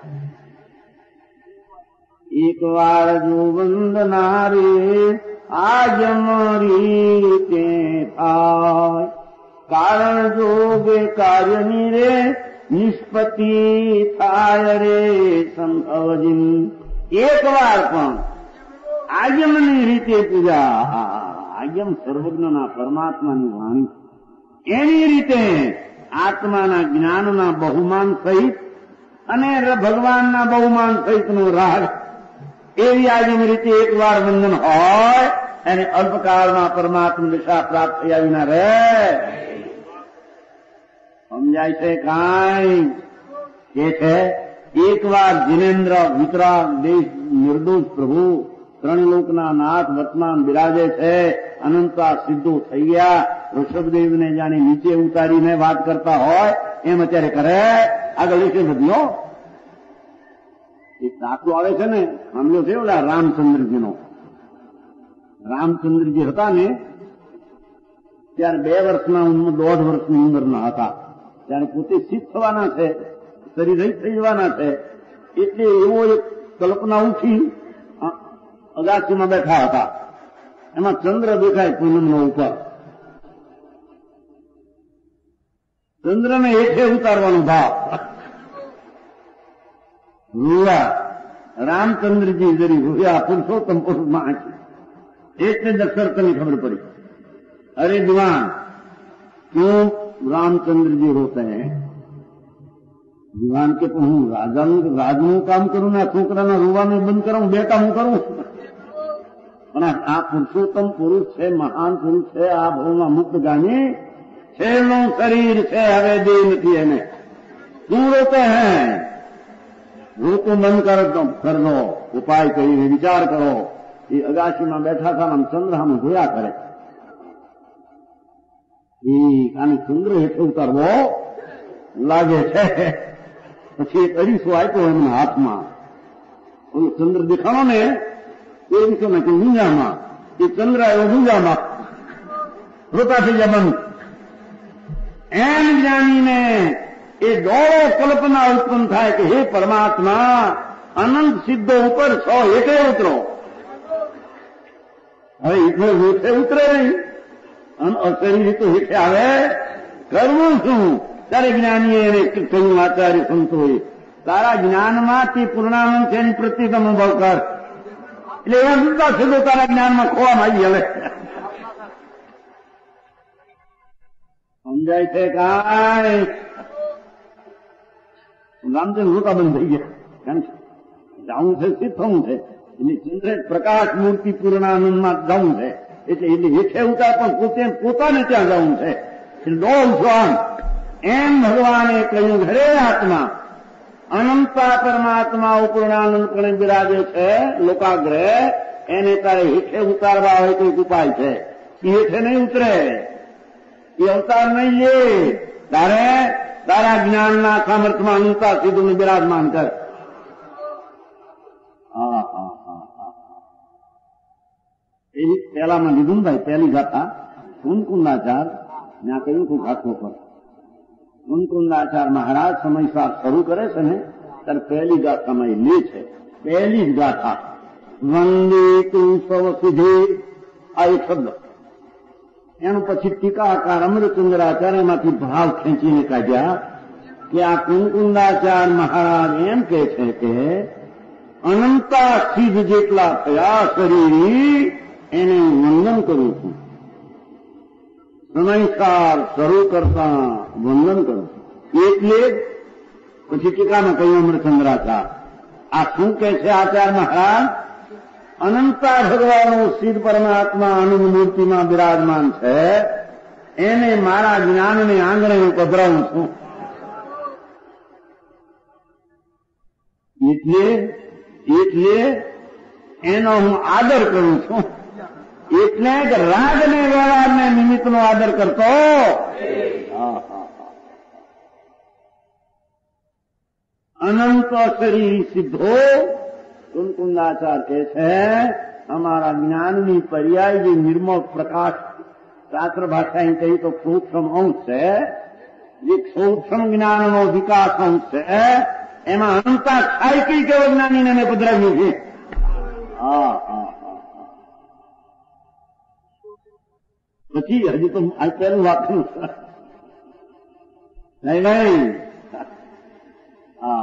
એક વાર જો વંદના રે આયમ રીતે થાય કારણ જોગે કાર્યની રે નિષ્પત્તિ થાય રે સંભવજીન. એક વાર પણ આજમની રીતે પૂજા. આજમ સર્વજ્ઞના પરમાત્માની વાણી એની રીતે આત્માના જ્ઞાનના બહુમાન સહિત અને ભગવાનના બહુમાન સહિતનો રાગ એવી આજમ રીતે એક વાર વંદન હોય અને અલ્પકાળમાં પરમાત્મા દિશા પ્રાપ્ત થયા વિના રહે. સમજાય છે કાંઈ? કે છે એક વાર जिनेन्द्र વિતરાગ દેશ નિર્દોષ પ્રભુ ત્રણલોકના નાથ વર્તમાન બિરાજે છે. અનંતા સિદ્ધો થઈ ગયા. ઋષભદેવને જાણે નીચે ઉતારીને વાત કરતા હોય એમ અત્યારે કરે. આગળ વિશે વધ્યો એક દાખલો આવે છે ને સાંભળ્યો છે ઓલા રામચંદ્રજીનો. રામચંદ્રજી હતા ને ત્યારે બે વર્ષના દોઢ વર્ષની ઉંમરના હતા. ત્યારે પોતે સિદ્ધ થવાના છે, શરીર રહિત થઈ જવાના છે. એટલે એવો એક કલ્પના ઉઠી અગાસીમાં બેઠા હતા. એમાં ચંદ્ર દેખાય પૂનમનો ઉપર. ચંદ્રને હેઠે ઉતારવાનો ભાવ. રોયા રામચંદ્રજી જરી રોયા. પુરુષોત્તમ પુરુષમાં એટલે દશરથને ખબર પડી. અરે દિવાન क्यों रामचंद्र जी रोते हैं? ભગવાન કે હું રાજાનું રાજનું કામ કરું ને છોકરાના રોવાનું બંધ કરું, બે કામ કરું. પણ આ પુરુષોત્તમ પુરુષ છે, મહાન પુરુષ છે, આ ભવમાં મુક્તગામી છેલ્લું શરીર છે, હવે દેહ નથી એને. શું રોકે હે? રોતું બંધ કર કર દો, ઉપાય કરીને વિચાર કરો. એ અગાશીમાં બેઠા હતા આમ ચંદ્ર આમ જોયા કરે. એ આને ચંદ્ર હેઠે ઉતારવો લાગે છે. પછી એક અરીસો આપ્યો એમના હાથમાં, ઓલો ચંદ્ર દેખાણો ને એ અરીસો ને કે ગુંજામાં, એ ચંદ્ર આવ્યો ગુંજામાં, રોતા થઈ ગયા બંધ. એમ જાણીને એ દોડો કલ્પના ઉત્પન્ન થાય કે હે પરમાત્મા, અનંત સિદ્ધો ઉપર છો, હેઠે ઉતરો. હવે એટલે હેઠે ઉતરે નહીં, અશરીર તો હેઠે આવે, કરવું શું? ત્યારે જ્ઞાનીએ એને કહ્યું, આચાર્ય સંતોએ, તારા જ્ઞાનમાં તે પૂર્ણાનંદ છે એની પ્રત્યેક અનુભવ કર. એટલે એવા જુદા છેદો તારા જ્ઞાનમાં ખોવામાં આવી. હવે સમજાય છે કાંઈ? રામચંદ્ર રોતા બંધ થઈ ગયા. કારણ કે જવું છે સિદ્ધ થવું છે, એટલે ચંદ્ર પ્રકાશ મૂર્તિ પૂર્ણાનંદમાં જવું છે. એટલે એટલે હેઠે ઉતાર પણ પોતે પોતાને ત્યાં જવું છે. એટલે દોડ સ્વામ એમ ભગવાને કહ્યું, હરે આત્મા, અનંતા પરમાત્મા પૂર્ણાનંદ પણ બિરાજે છે લોકાગ્રહ, એને તારે હેઠે ઉતારવા હોય કોઈ ઉપાય છે. એ હેઠે નહીં ઉતરે, એ અવતાર નહીં લે. તારે તારા જ્ઞાનના સામર્થ્યમાં અનંતા સીધું બિરાજમાન કર. હા હા હા હા એ પહેલામાં લીધું ભાઈ, પહેલી ગાથા કુંદકુંદાચાર ત્યાં કહ્યું હતું ઘાટો પર. કુંદકુંદાચાર મહારાજ સમયસાર શરૂ કરે છે ને ત્યારે પહેલી ગાથામાં એ લે છે. પહેલી જ ગાથા વંદે તું સવ સિદ્ધિ, આ એક શબ્દ. એનું પછી ટીકાકાર અમૃતચંદ્રાચાર્યમાંથી ભાવ ખેંચીને કાઢ્યા કે આ કુંદકુંદાચાર મહારાજ એમ કે છે કે અનંતા સિદ્ધ જેટલા થયા શરીર એને હું વંદન કરું છું. સમયસાર શરૂ કરતા વંદન કરું છું. એટલે પછી ટીકામાં કહ્યું અમૃતચંદ્રાચાર, આ શું કે છે આચાર્ય મહારાજ? અનંતા ભગવાનનો સિદ્ધ પરમાત્મા આનંદ મૂર્તિમાં બિરાજમાન છે, એને મારા જ્ઞાનને આંગણે હું પધરાવું છું. એટલે એટલે એનો હું આદર કરું છું. એટલે કે રાગને વ્યવહારને નિમિત્તનો આદર કરતો. અનંત શરીર સિદ્ધો કુંદકુંદાચાર કહે છે, અમારા જ્ઞાનની પર્યાય જે નિર્મળ પ્રકાશ, શાસ્ત્ર ભાષા એમ કહી તો સૂક્ષ્મ અંશ છે, જે સૂક્ષ્મ જ્ઞાનનો વિકાસ અંશ છે, એમાં અનંતા સાયકલ કેવો જ્ઞાનીને મેં પધરાવ્યું છે. હા હા હા પછી હજી તો આ પહેલું વાક્યું નહીં નહીં. હા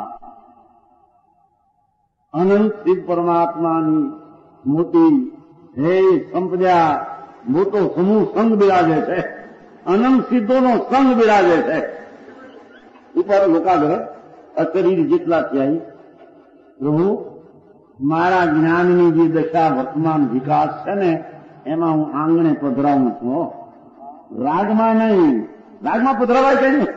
અનંત સિદ્ધ પરમાત્માની મોટી હે સંપદા મોટો સમૂહ સંઘ બિરાજે છે. અનંત સિદ્ધોનો સંઘ બિરાજે છે. ઉપર લોકાગ્રહ અશરીર જેટલા થયા. પ્રભુ મારા જ્ઞાનની જે દશા વર્તમાન વિકાસ છે ને એમાં હું આંગણે પધરાવું છું. રાજમાં નહીં. રાજમાં પધરાવાય છે ને,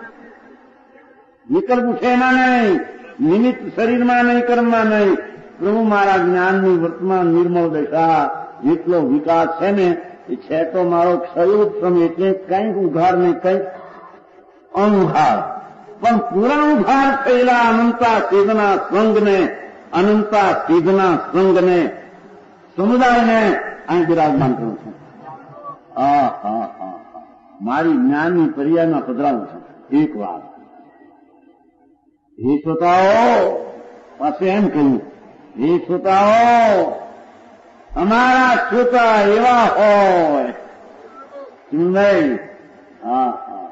વિકલ્પ છે એમાં નહીં, નિમિત્ત શરીરમાં નહીં, કર્મમાં નહીં. પ્રભુ મારા જ્ઞાનની વર્તમાન નિર્મળ દશા જેટલો વિકાસ છે ને એ છે તો મારો ક્ષયોત્તમ, એટલે કંઈક ઉઘાર ને કંઈક અનુઘાર, પણ પૂરા ઉઘાર થયેલા અનંતા સિદ્ધના સંઘને, અનંતા સિદ્ધના સંઘને, સમુદાયને અહીં બિરાજમાન કરું છું. હા હા હા મારી જ્ઞાનની પર્યાયમાં પધરાવું છું. એક વાત હે શ્રોતાઓ પાસે એમ કહ્યું, હે શ્રોતાઓ અમારા શ્રોતા એવા હોય નહીં. હા હા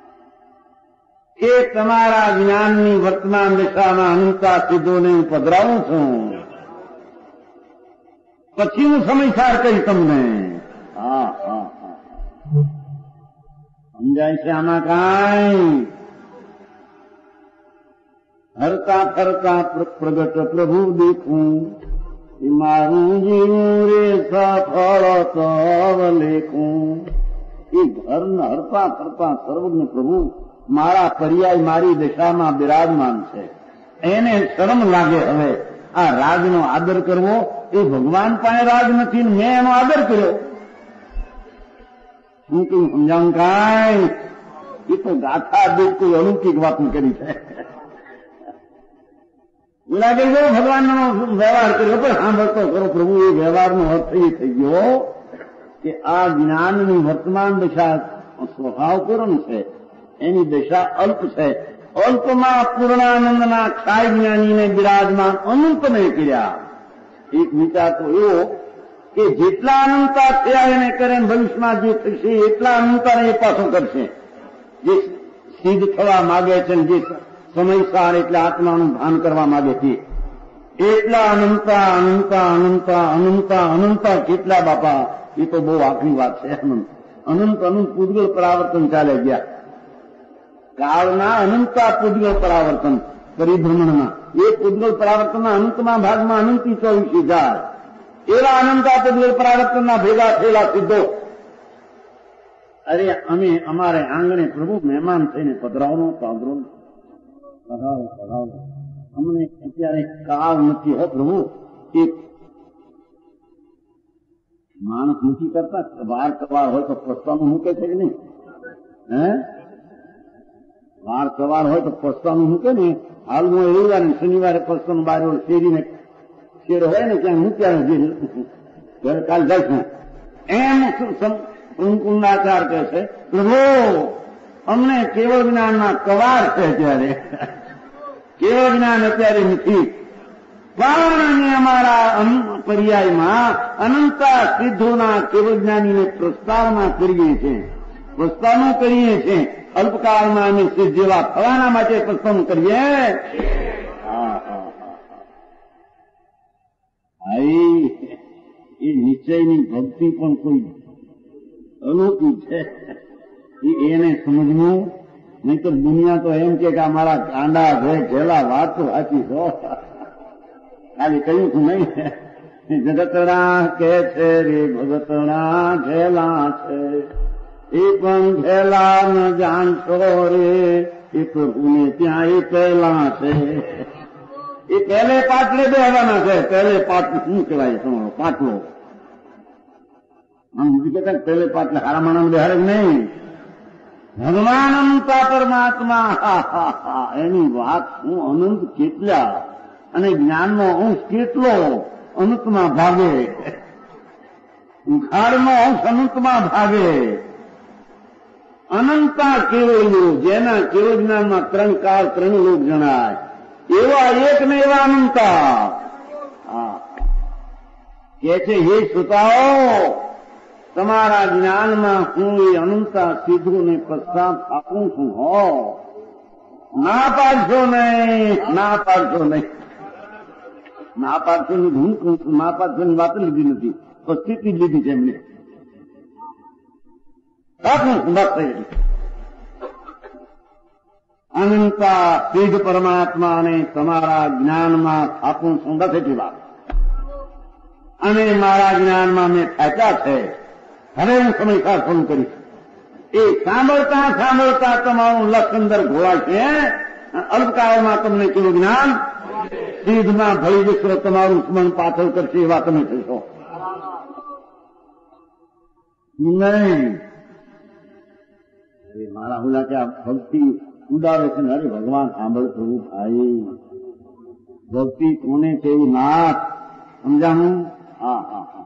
એ તમારા જ્ઞાનની વર્તમાન દિશામાં અનંતા સિદ્ધોને હું પધરાવું છું. પછી હું સમયસાર કહીશ તમને. હા હા હા સમજાય છે આમાં કાંઈ? હરતા ફરતા પ્રગટ પ્રભુ દેખું, મારું જીવું રે સફળ તવ લેખું. એ ઘર હરતા ફરતા સર્વજ્ઞ પ્રભુ મારા પર્યાય મારી દશામાં બિરાજમાન છે. એને શરમ લાગે હવે આ રાજનો આદર કરવો. એ ભગવાન પાસે રાજ નથી, મેં એનો આદર કર્યો. હું કઈ સમજાવું કાંઈ? એ તો ગાથા દેખ કોઈ અલૌકિક વાત કરી છે. લાગે છે ભગવાનનો વ્યવહાર કર્યો, પણ સાંભળતો કરો પ્રભુ. એ વ્યવહારનો અર્થ એ થઈ ગયો કે આ જ્ઞાનની વર્તમાન દશા સ્વભાવ પૂર્ણ છે, એની દશા અલ્પ છે. અલ્પમાં પૂર્ણાનંદના ક્ષાય જ્ઞાનીને બિરાજમાન અનંતને કર્યા. એક વિચાર તો એવો કે જેટલા અનંતા થયા એને કરે, ભવિષ્યમાં જે થશે એટલા અનંતાને એ પાછો કરશે. જે સિદ્ધ થવા માગે છે, જે સમયસાર એટલે આત્માનું ભાન કરવા માંગે છે, એટલા અનંતા અનંતા અનંતા અનંતા અનંતા કેટલા બાપા? એ તો બહુ આખરી વાત છે. અનંત અનંત અનંત પૂતગળ પરાવર્તન ચાલે ગયા. કાળના અનંતા પૂતગળ પરાવર્તન પરિભ્રમણના એ પૂતગળ પરાવર્તનના અનંતમાં ભાગમાં અનંતી ચોવીસ હજાર એવા અનંતા પૂતગળ પરાવર્તનના ભેગા થયેલા સિદ્ધો. અરે અમે અમારે આંગણે પ્રભુ મહેમાન થઈને પધરાવનો પાદરો પધારો પધારો. અમને અત્યારે કાળ નથી હો પ્રભુ. એક માણસ નથી કરતા, વાર સવાર હોય તો પસ્તાનું મૂકે છે કે નહીં? હે, વાર સવાર હોય તો પસ્તાનું મૂકે ને. હાલમાં રવિવારે શનિવારે પસ્તાનું બાર શેરીને શેર હોય ને ત્યાં મૂક્યા ઘરે કાલ જાય છે. એમ સંકુંડાચાર કહે છે પ્રભુ અમને કેવળ જ્ઞાનના કવાર છે. ત્યારે કેવળ જ્ઞાન અત્યારે નથી, પણ અમે અમારા પર્યાયમાં અનંતા સિદ્ધોના કેવળ જ્ઞાનીને પ્રસ્તાવના કરીએ છીએ. પ્રસ્તાવના કરીએ છીએ. અલ્પકાળમાં અમે સિદ્ધ જેવા થવાના માટે પ્રસ્તાવના કરીએ. હા હા હા એ નિશ્ચયની ભક્તિ પણ કોઈ અલૌકિક છે. એને સમજવું. નહીં તો દુનિયા તો એમ કે અમારા કાંડા છે ઘેલા વાત તો સાચી છો. ખાલી કહ્યું છું નહીં? જગતણા કે છે રે ભગતણા ઘેલા છે, એ પણ ઘેલા ન જાણશો રે, એ પ્રભુને ત્યાં એ પહેલા છે. એ પહેલે પાટલે બેહવાના છે. પહેલે પાટલો શું કહેવાય તમારો? પાટલો. આમ બીજું કહેતા પહેલે પાટલે હારા માણસ બેહાડે નહીં. ભગવાન અનંતા પરમાત્મા, હા હા હા એની વાત શું? અનંત કેટલા અને જ્ઞાનનો અંશ કેટલો અનંતમાં ભાગે. ઉખાડનો અંશ અનંતમાં ભાગે. અનંતા કેવળીઓ, જેના કેવળ જ્ઞાનમાં ત્રણ કાળ ત્રણ લોક જણાય, એવા એક ને એવા અનંતા. હા કે છે હે શ્રોતાઓ, તમારા જ્ઞાનમાં હું એ અનંતા સિદ્ધોને પ્રસ્તાવ આપું છું. હો ના પાડશો નહીં, ના પાડશો નહીં. ના પાડશો ની હું કહું છું. ના પાડશો ની વાત લીધી નથી, તો સ્થિતિ લીધી છે એમને. અનંતા સિદ્ધ પરમાત્મા અને તમારા જ્ઞાનમાં આપું છું. બસ એટલી વાત. અને મારા જ્ઞાનમાં મેં ખેંચા છે. હવે હું સમયસાર શરૂ કરીશ. એ સાંભળતા સાંભળતા તમારું લક્ષ અંદર ઘોવાય છે. અલ્પકાળમાં તમને કેવું જ્ઞાન સિદ્ધમાં ભળી જશો. તમારું સ્મરણ પાછળ કરશે એવા તમે થશો નહીં. મારા હુલા કે આ ભક્તિ ઉડાવે છે ને. અરે ભગવાન સાંભળ થવું ભાઈ. ભક્તિ કોને કેવી નાથ સમજાવું? હા હા હા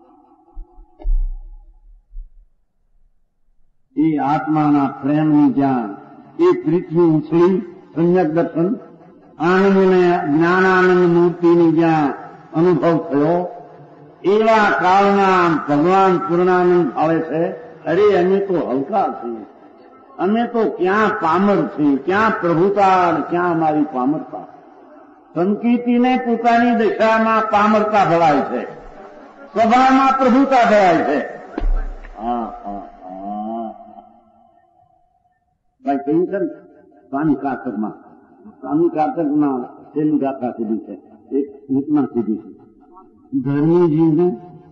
એ આત્માના પ્રેમની જ્ઞાન, એ પ્રીતિની ઉછળી સંયક દર્શન, આનંદને જ્ઞાનાનંદ મૂર્તિની જ્યાં અનુભવ થયો, એવા કાળના ભગવાન પૂર્ણાનંદ આવે છે. અરે અમે તો હલકા છીએ, અમે તો ક્યાં પામર છીએ, ક્યાં પ્રભુતા, ક્યાં અમારી પામરતા. સંકીર્તિને પોતાની દશામાં પામરતા ભળાય છે, સ્વભાવમાં પ્રભુતા ભળાય છે. હા હા હા ભાઈ કહ્યું છે ને સ્વામી કાકરમાં સ્વામી કાતરના છેલ્લી ગાથા સુધી છે, એક નીતમાં સુધી છે. ધર્મીજીને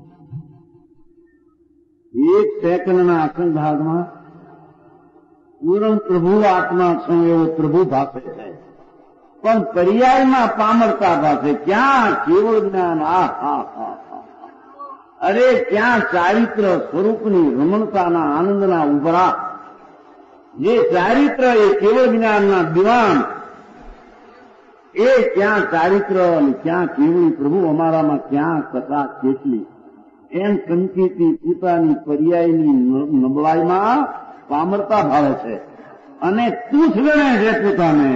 એક સેકન્ડના આસન ભાગમાં પૂર્ણ પ્રભુ આત્મા છું એવો પ્રભુ ભાષે છે, પણ પર્યાયમાં પામરતા ભાષે. ક્યાં કેવળ જ્ઞાન! આ હા હા હા અરે ક્યાં ચારિત્ર સ્વરૂપની રમણતાના આનંદના ઉભરા, જે ચારિત્ર એ કેવળ જ્ઞાનના દિવાન, એ ક્યાં ચારિત્ર અને ક્યાં કેવળી પ્રભુ અમારામાં ક્યાં કથા કેટલી, એમ સંકેતી પોતાની પર્યાયની નબળાઈમાં પામરતા ભાવે છે અને તુચ્છ ગણે છે પોતાને.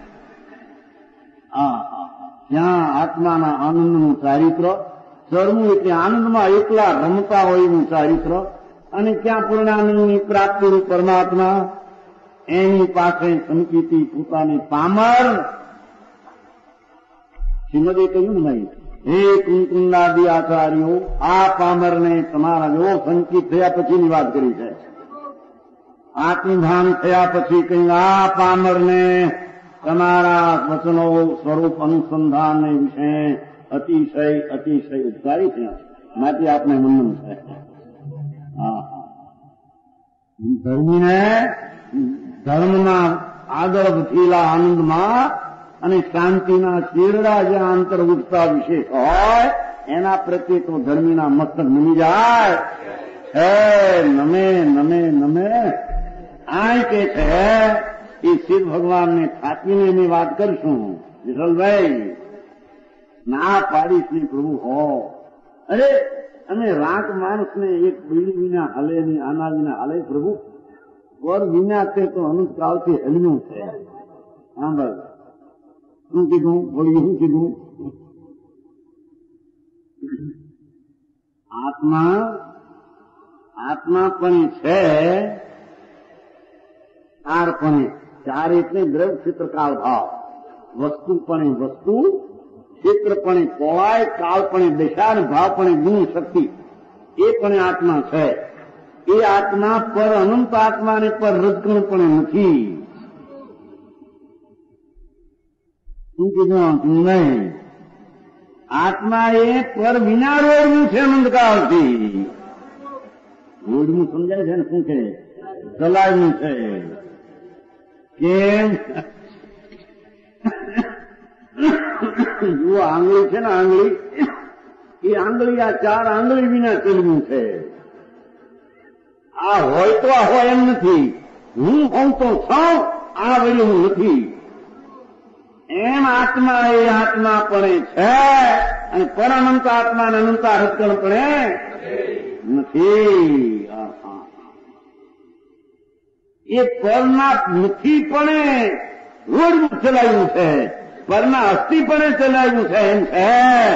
જ્યાં આત્માના આનંદનું ચારિત્ર, ચરમું એટલે આનંદમાં એકલા રમતા હોય એનું ચારિત્ર, અને ક્યાં પૂર્ણાનંદની પ્રાપ્તિનું પરમાત્મા, એની પાસે સંકેતી પોતાની પામર. શ્રીમદે કહ્યું નહીં, હે કુંકુંડાદી આચાર્યો, આ પામરને તમારા જેવો સંકિત થયા પછીની વાત કરી છે. આત્મભાન થયા પછી કહ્યું આ પામરને તમારા વચનો સ્વરૂપ અનુસંધાનને વિશે અતિશય અતિશય ઉપકારી છે, માટે આપને વંદન છે. હા ધર્મીને ધર્મના આગળ વધેલા આનંદમાં અને શાંતિના શેરડા જ્યાં અંતર ઉઠતા વિશેષ હોય એના પ્રત્યે તો ધર્મીના મસ્તક નમી જાય છે. નમે નમે નમે આ કે છે એ શિવ ભગવાનને થાકીને એની વાત કરીશું. વિઠ્ઠલભાઈ ના પાડીશ નહીં પ્રભુ હો. અરે અને રાંક માણસને એક બીડી વિના હલે નહીં, આના વિના હલે પ્રભુ. પર વિના તે તો અનુકાળથી હલ્યું છે. સાંભળ શું કીધું, બોલ્યું શું કીધું? આત્મા આત્મા પણ છે, ચાર પણ ચાર એટલે દ્રવ ક્ષેત્ર કાળ ભાવ. વસ્તુ પણ વસ્તુ, ક્ષેત્ર પણ પહોળાઈ, કાળ પણ દિશા અને ભાવ પણ ગુણ શક્તિ, એ પણ આત્મા છે. એ આત્મા પર અનંત આત્માને પર રજકણ પણ નથી. શું કીધું? નહીં. આત્મા એ પર વિના રોડવું છે અનંતકાળથી. રોડવું સમજાય છે ને? શું છે? ચલાવ્યું છે. કેમ? જુઓ આંગળી છે ને, આંગળી, એ આંગળી આ ચાર આંગળી વિના ચલવું છે. આ હોય તો આ હોય એમ નથી. હું હોઉં તો છું, આ વળી હું નથી. એમ આત્મા એ આત્મા પણ છે અને પર અનંત આત્મા ને અનંત હત્કણ પણ નથી. એ પરના નથી પણ રોડ ચલાવ્યું છે, પરના અસ્થિ પણ ચલાવ્યું છે. એમ છે.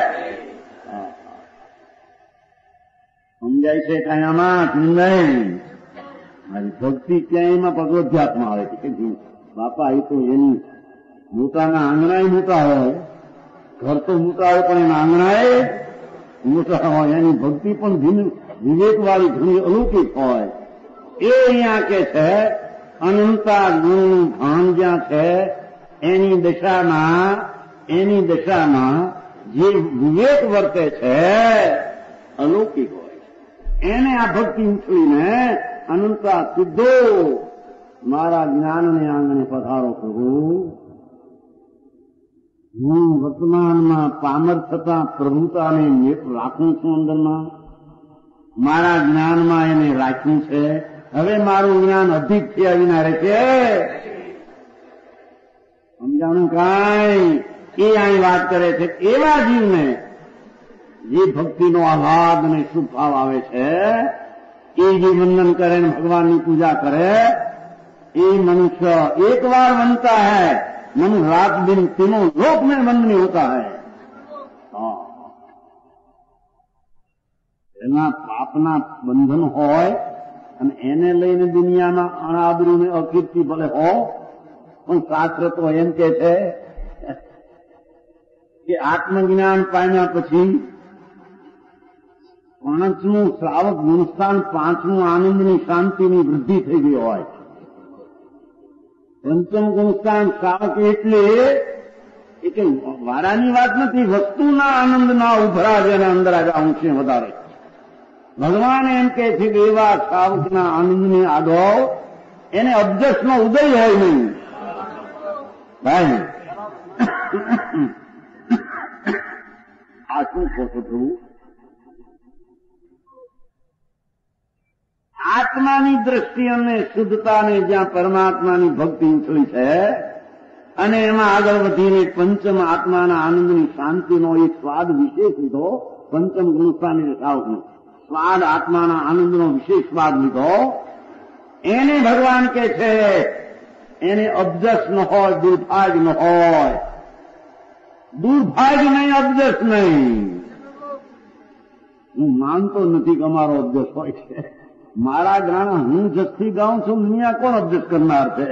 સમજાય છે કાંઈ આમાં? નહીં. મારી ભક્તિ ક્યાંયમાં ભગવદ્ધ્યાત્મા આવે છે કે બાપા એ તો એની મોટાના આંગણાએ મોટા હોય, ઘર તો મોટા હોય પણ એના આંગણાએ મોટા હોય. એની ભક્તિ પણ વિવેકવાળી ઘણી અલૌકિક હોય. એ અહીંયા કે છે અનંતા ગુણ ભાન જ્યાં છે એની દશામાં એની દશામાં જે વિવેક વર્તે છે અલૌકિક હોય. એને આ ભક્તિ ઉછળીને અનંતા સીધો મારા જ્ઞાનને આંગણે પધારો પ્રભુ. હું વર્તમાનમાં પામર થતા પ્રભુતાને રાખું છું અંદરમાં, મારા જ્ઞાનમાં એને રાખ્યું છે. હવે મારું જ્ઞાન અધિક થયા વિના રહે છે. સમજાણું કાંઈ? એ અહીં વાત કરે છે. એવા જીવને જે ભક્તિનો આહ્લાદ અને શુભ ભાવ આવે છે, એ જે વંદન કરે ને ભગવાનની પૂજા કરે, એ મનુષ્ય એક बार बनता है, मनुष्य रात दिन तीनों लोक में वंदनीय होता है. એના પાપના બંધન હોય અને એને લઈને દુનિયામાં અણાબરૂ ને અકીર્તિ ભલે હો, પણ શાસ્ત્ર તો એમ કે છે કે આત્મજ્ઞાન પામ્યા પછી પાંચમું શ્રાવક ગુણસ્થાન, પાંચમું આનંદની શાંતિની વૃદ્ધિ થઈ ગઈ હોય. પંચમ ગુણસ્થાન સાવક એટલે એ કે વારાની વાત નથી, વસ્તુના આનંદના ઉભરા જેના અંદર આવ્યા ઊંચે વધારે. ભગવાન એમ કે છે કે એવા સાવકના આનંદની આગો એને અબજસનો ઉદય હોય નહીં. ભાઈ આ શું કહો છો પ્રભુ? આત્માની દ્રષ્ટિ અને શુદ્ધતાને જ્યાં પરમાત્માની ભક્તિ ઉછળી છે અને એમાં આગળ વધીને પંચમ આત્માના આનંદની શાંતિનો એક સ્વાદ વિશેષ લીધો. પંચમ ગુણસ્થાની સાવકનો સ્વાદ આત્માના આનંદનો વિશેષ સ્વાદ લીધો. એને ભગવાન કે છે એને અબજસ ન હોય, દુર્ભાગ્ય ન હોય. દુર્ભાગ્ય નહીં, અબજસ નહીં. હું માનતો નથી કે અમારો અબજસ હોય છે. મારા ગાણા હું જસ્થી ગાઉં છું, દુનિયા કોણ અબજસ કરનાર છે?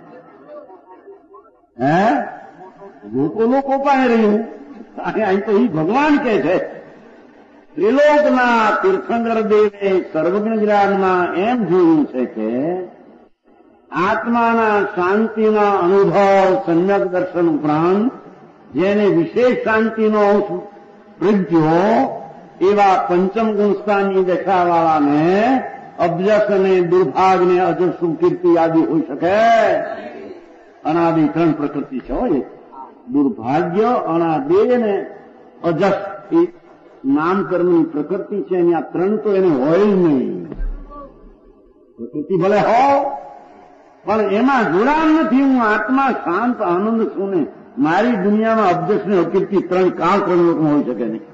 હે લોકો લોકો પાસે રહ્યું. અહીં તો એ ભગવાન કે છે. ત્રિલોકના તીર્થંકર દેવે સર્વજ્ઞ જ્ઞાનમાં એમ જોયું છે કે આત્માના શાંતિના અનુભવ સમ્યક દર્શન ઉપરાંત જેને વિશેષ શાંતિનો અંશ પ્રજ્યો એવા પંચમ ગુણસ્થાનની દશાવાળાને અબજસ અને દુર્ભાગ્યને અજસ્સુ કીર્તિ આદિ હોઈ શકે. અનાદિ ત્રણ પ્રકૃતિ છે હોય, દુર્ભાગ્ય, અનાદિ અને અજસ એ નામકર્મની પ્રકૃતિ છે. અને આ ત્રણ તો એને હોય જ નહીં. પ્રકૃતિ ભલે હો પણ એમાં જોડાણ નથી. હું આત્મા શાંત આનંદ છું ને મારી દુનિયામાં અબજસ ને અકીર્તિ ત્રણ કાળ ત્રણ લોકો હોઈ શકે નહીં.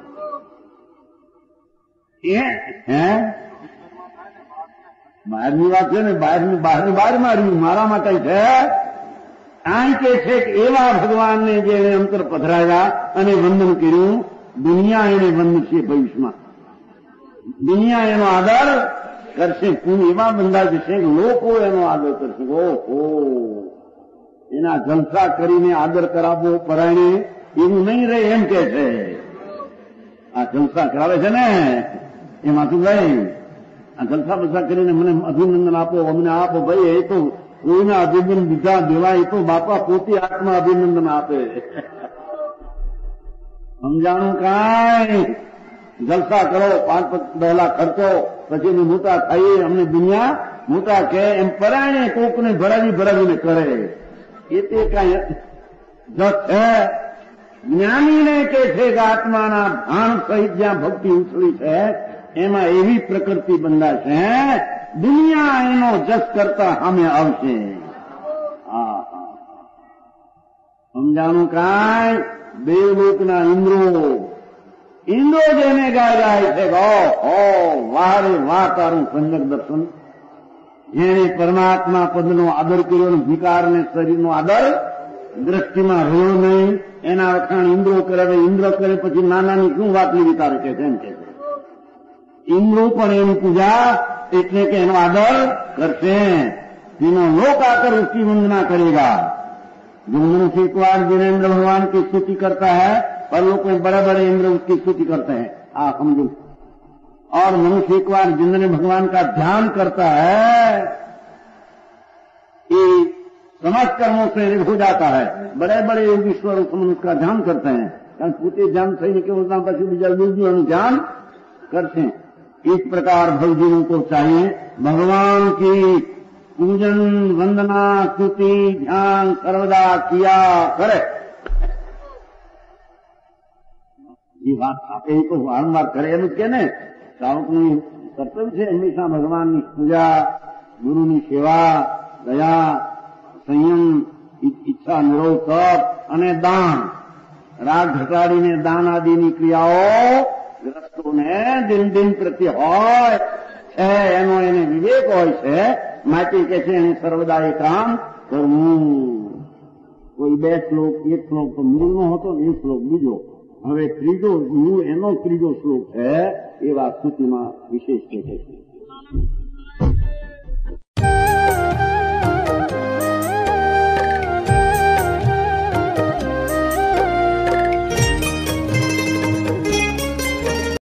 એ હે બહારની વાત છે ને, બહારની બહાર બહાર માર્યું મારા માટે છે. આ કે છે કે એવા ભગવાનને જેને અંતર પધરાવ્યા અને વંદન કર્યું. દુનિયા એને વંદશે ભવિષ્યમાં, દુનિયા એનો આદર કરશે. પૂર્ણ એવા બંધા જશે કે લોકો એનો આદર કરશે. ઓહો, એના જલસા કરીને આદર કરાવવો પરાયણે એવું નહીં રહે એમ કે છે. આ જલસા કરાવે છે ને એમાં તું ભાઈ આ જલસા બલસા કરીને મને અભિનંદન આપો, અમને આપો. ભાઈ એ તો કોઈના અભિનંદન બીજા દેવાય, એ તો બાપા પોતે આત્મા અભિનંદન આપે. સમજાણું કાંઈ? જલસા કરો, પાંચ ડોલા ખર્ચો, પછી અમે મોટા થઈએ, અમને દુનિયા મોટા કે એમ પરાયણે કોકને ભરાવી ભરાવીને કરે. એ તે કાંઈ જસ છે. જ્ઞાનીને કે છે કે આત્માના ભાન સહિત જ્યાં ભક્તિ ઉછળી છે એમાં એવી પ્રકૃતિ બંધાશે, દુનિયા એનો જસ કરતા સામે આવશે. હા સમજાણું કાંઈ? દેવલોકના ઇન્દ્રો ઇન્દ્રો જેને ગાય ગાય છે, હો વાહ રે વાહ તારું સમ્યક દર્શન. જેને પરમાત્મા પદનો આદર કર્યો અને વિકારને શરીરનો આદર દ્રષ્ટિમાં રહ્યો નહીં, એના વખાણ ઇન્દ્રો કરે. ઇન્દ્ર કરે પછી નાનાની શું વાત લીધી તારે કે એમ કે છે. ઇન્દ્રો પણ એની પૂજા એટલે કે એનો આદર કરશે. તેનો लोक आकर उसकी वंदना करेगा. जो मनुष्य एक बार जिनेन्द्र भगवान की स्तुति करता है पर लोग में बड़े बड़े इंद्र उसकी स्तुति करते हैं. आप समझो. और मनुष्य एक बार जिंद्र भगवान का ध्यान करता है ये समाज कर्मों से हो जाता है. बड़े बड़े योगीश्वर उस मनुष्य का ध्यान करते हैं. कारण पूरे ध्यान सही नहीं केवल पशु बीजा ध्यान करते हैं. इस प्रकार भवजीवों को चाहिए भगवान की पूजन वंदना स्तुति ध्यान सर्वदा किया करे. ये बात आपे तो वारंवार करे एम के ने सावकનું કર્તવ્ય છે હંમેશા ભગવાનની પૂજા, ગુરુની સેવા, દયા, સંયમ, ઈચ્છા, નિરોધ તપ અને દાન. રાગ ઘટાડીને દાન આદિની ક્રિયાઓ ગ્રસ્તોને દિન દિન પ્રત્યે હોય છે. એનો એને વિવેક હોય છે. માટે કે છે એને સર્વદા એ કામ કરવું. કોઈ બે શ્લોક, એક શ્લોક તો મૂળનો હતો, એ શ્લોક બીજો. હવે ત્રીજો મૂળ એનો ત્રીજો શ્લોક છે એવા સ્તુતિમાં વિશેષ કે છે.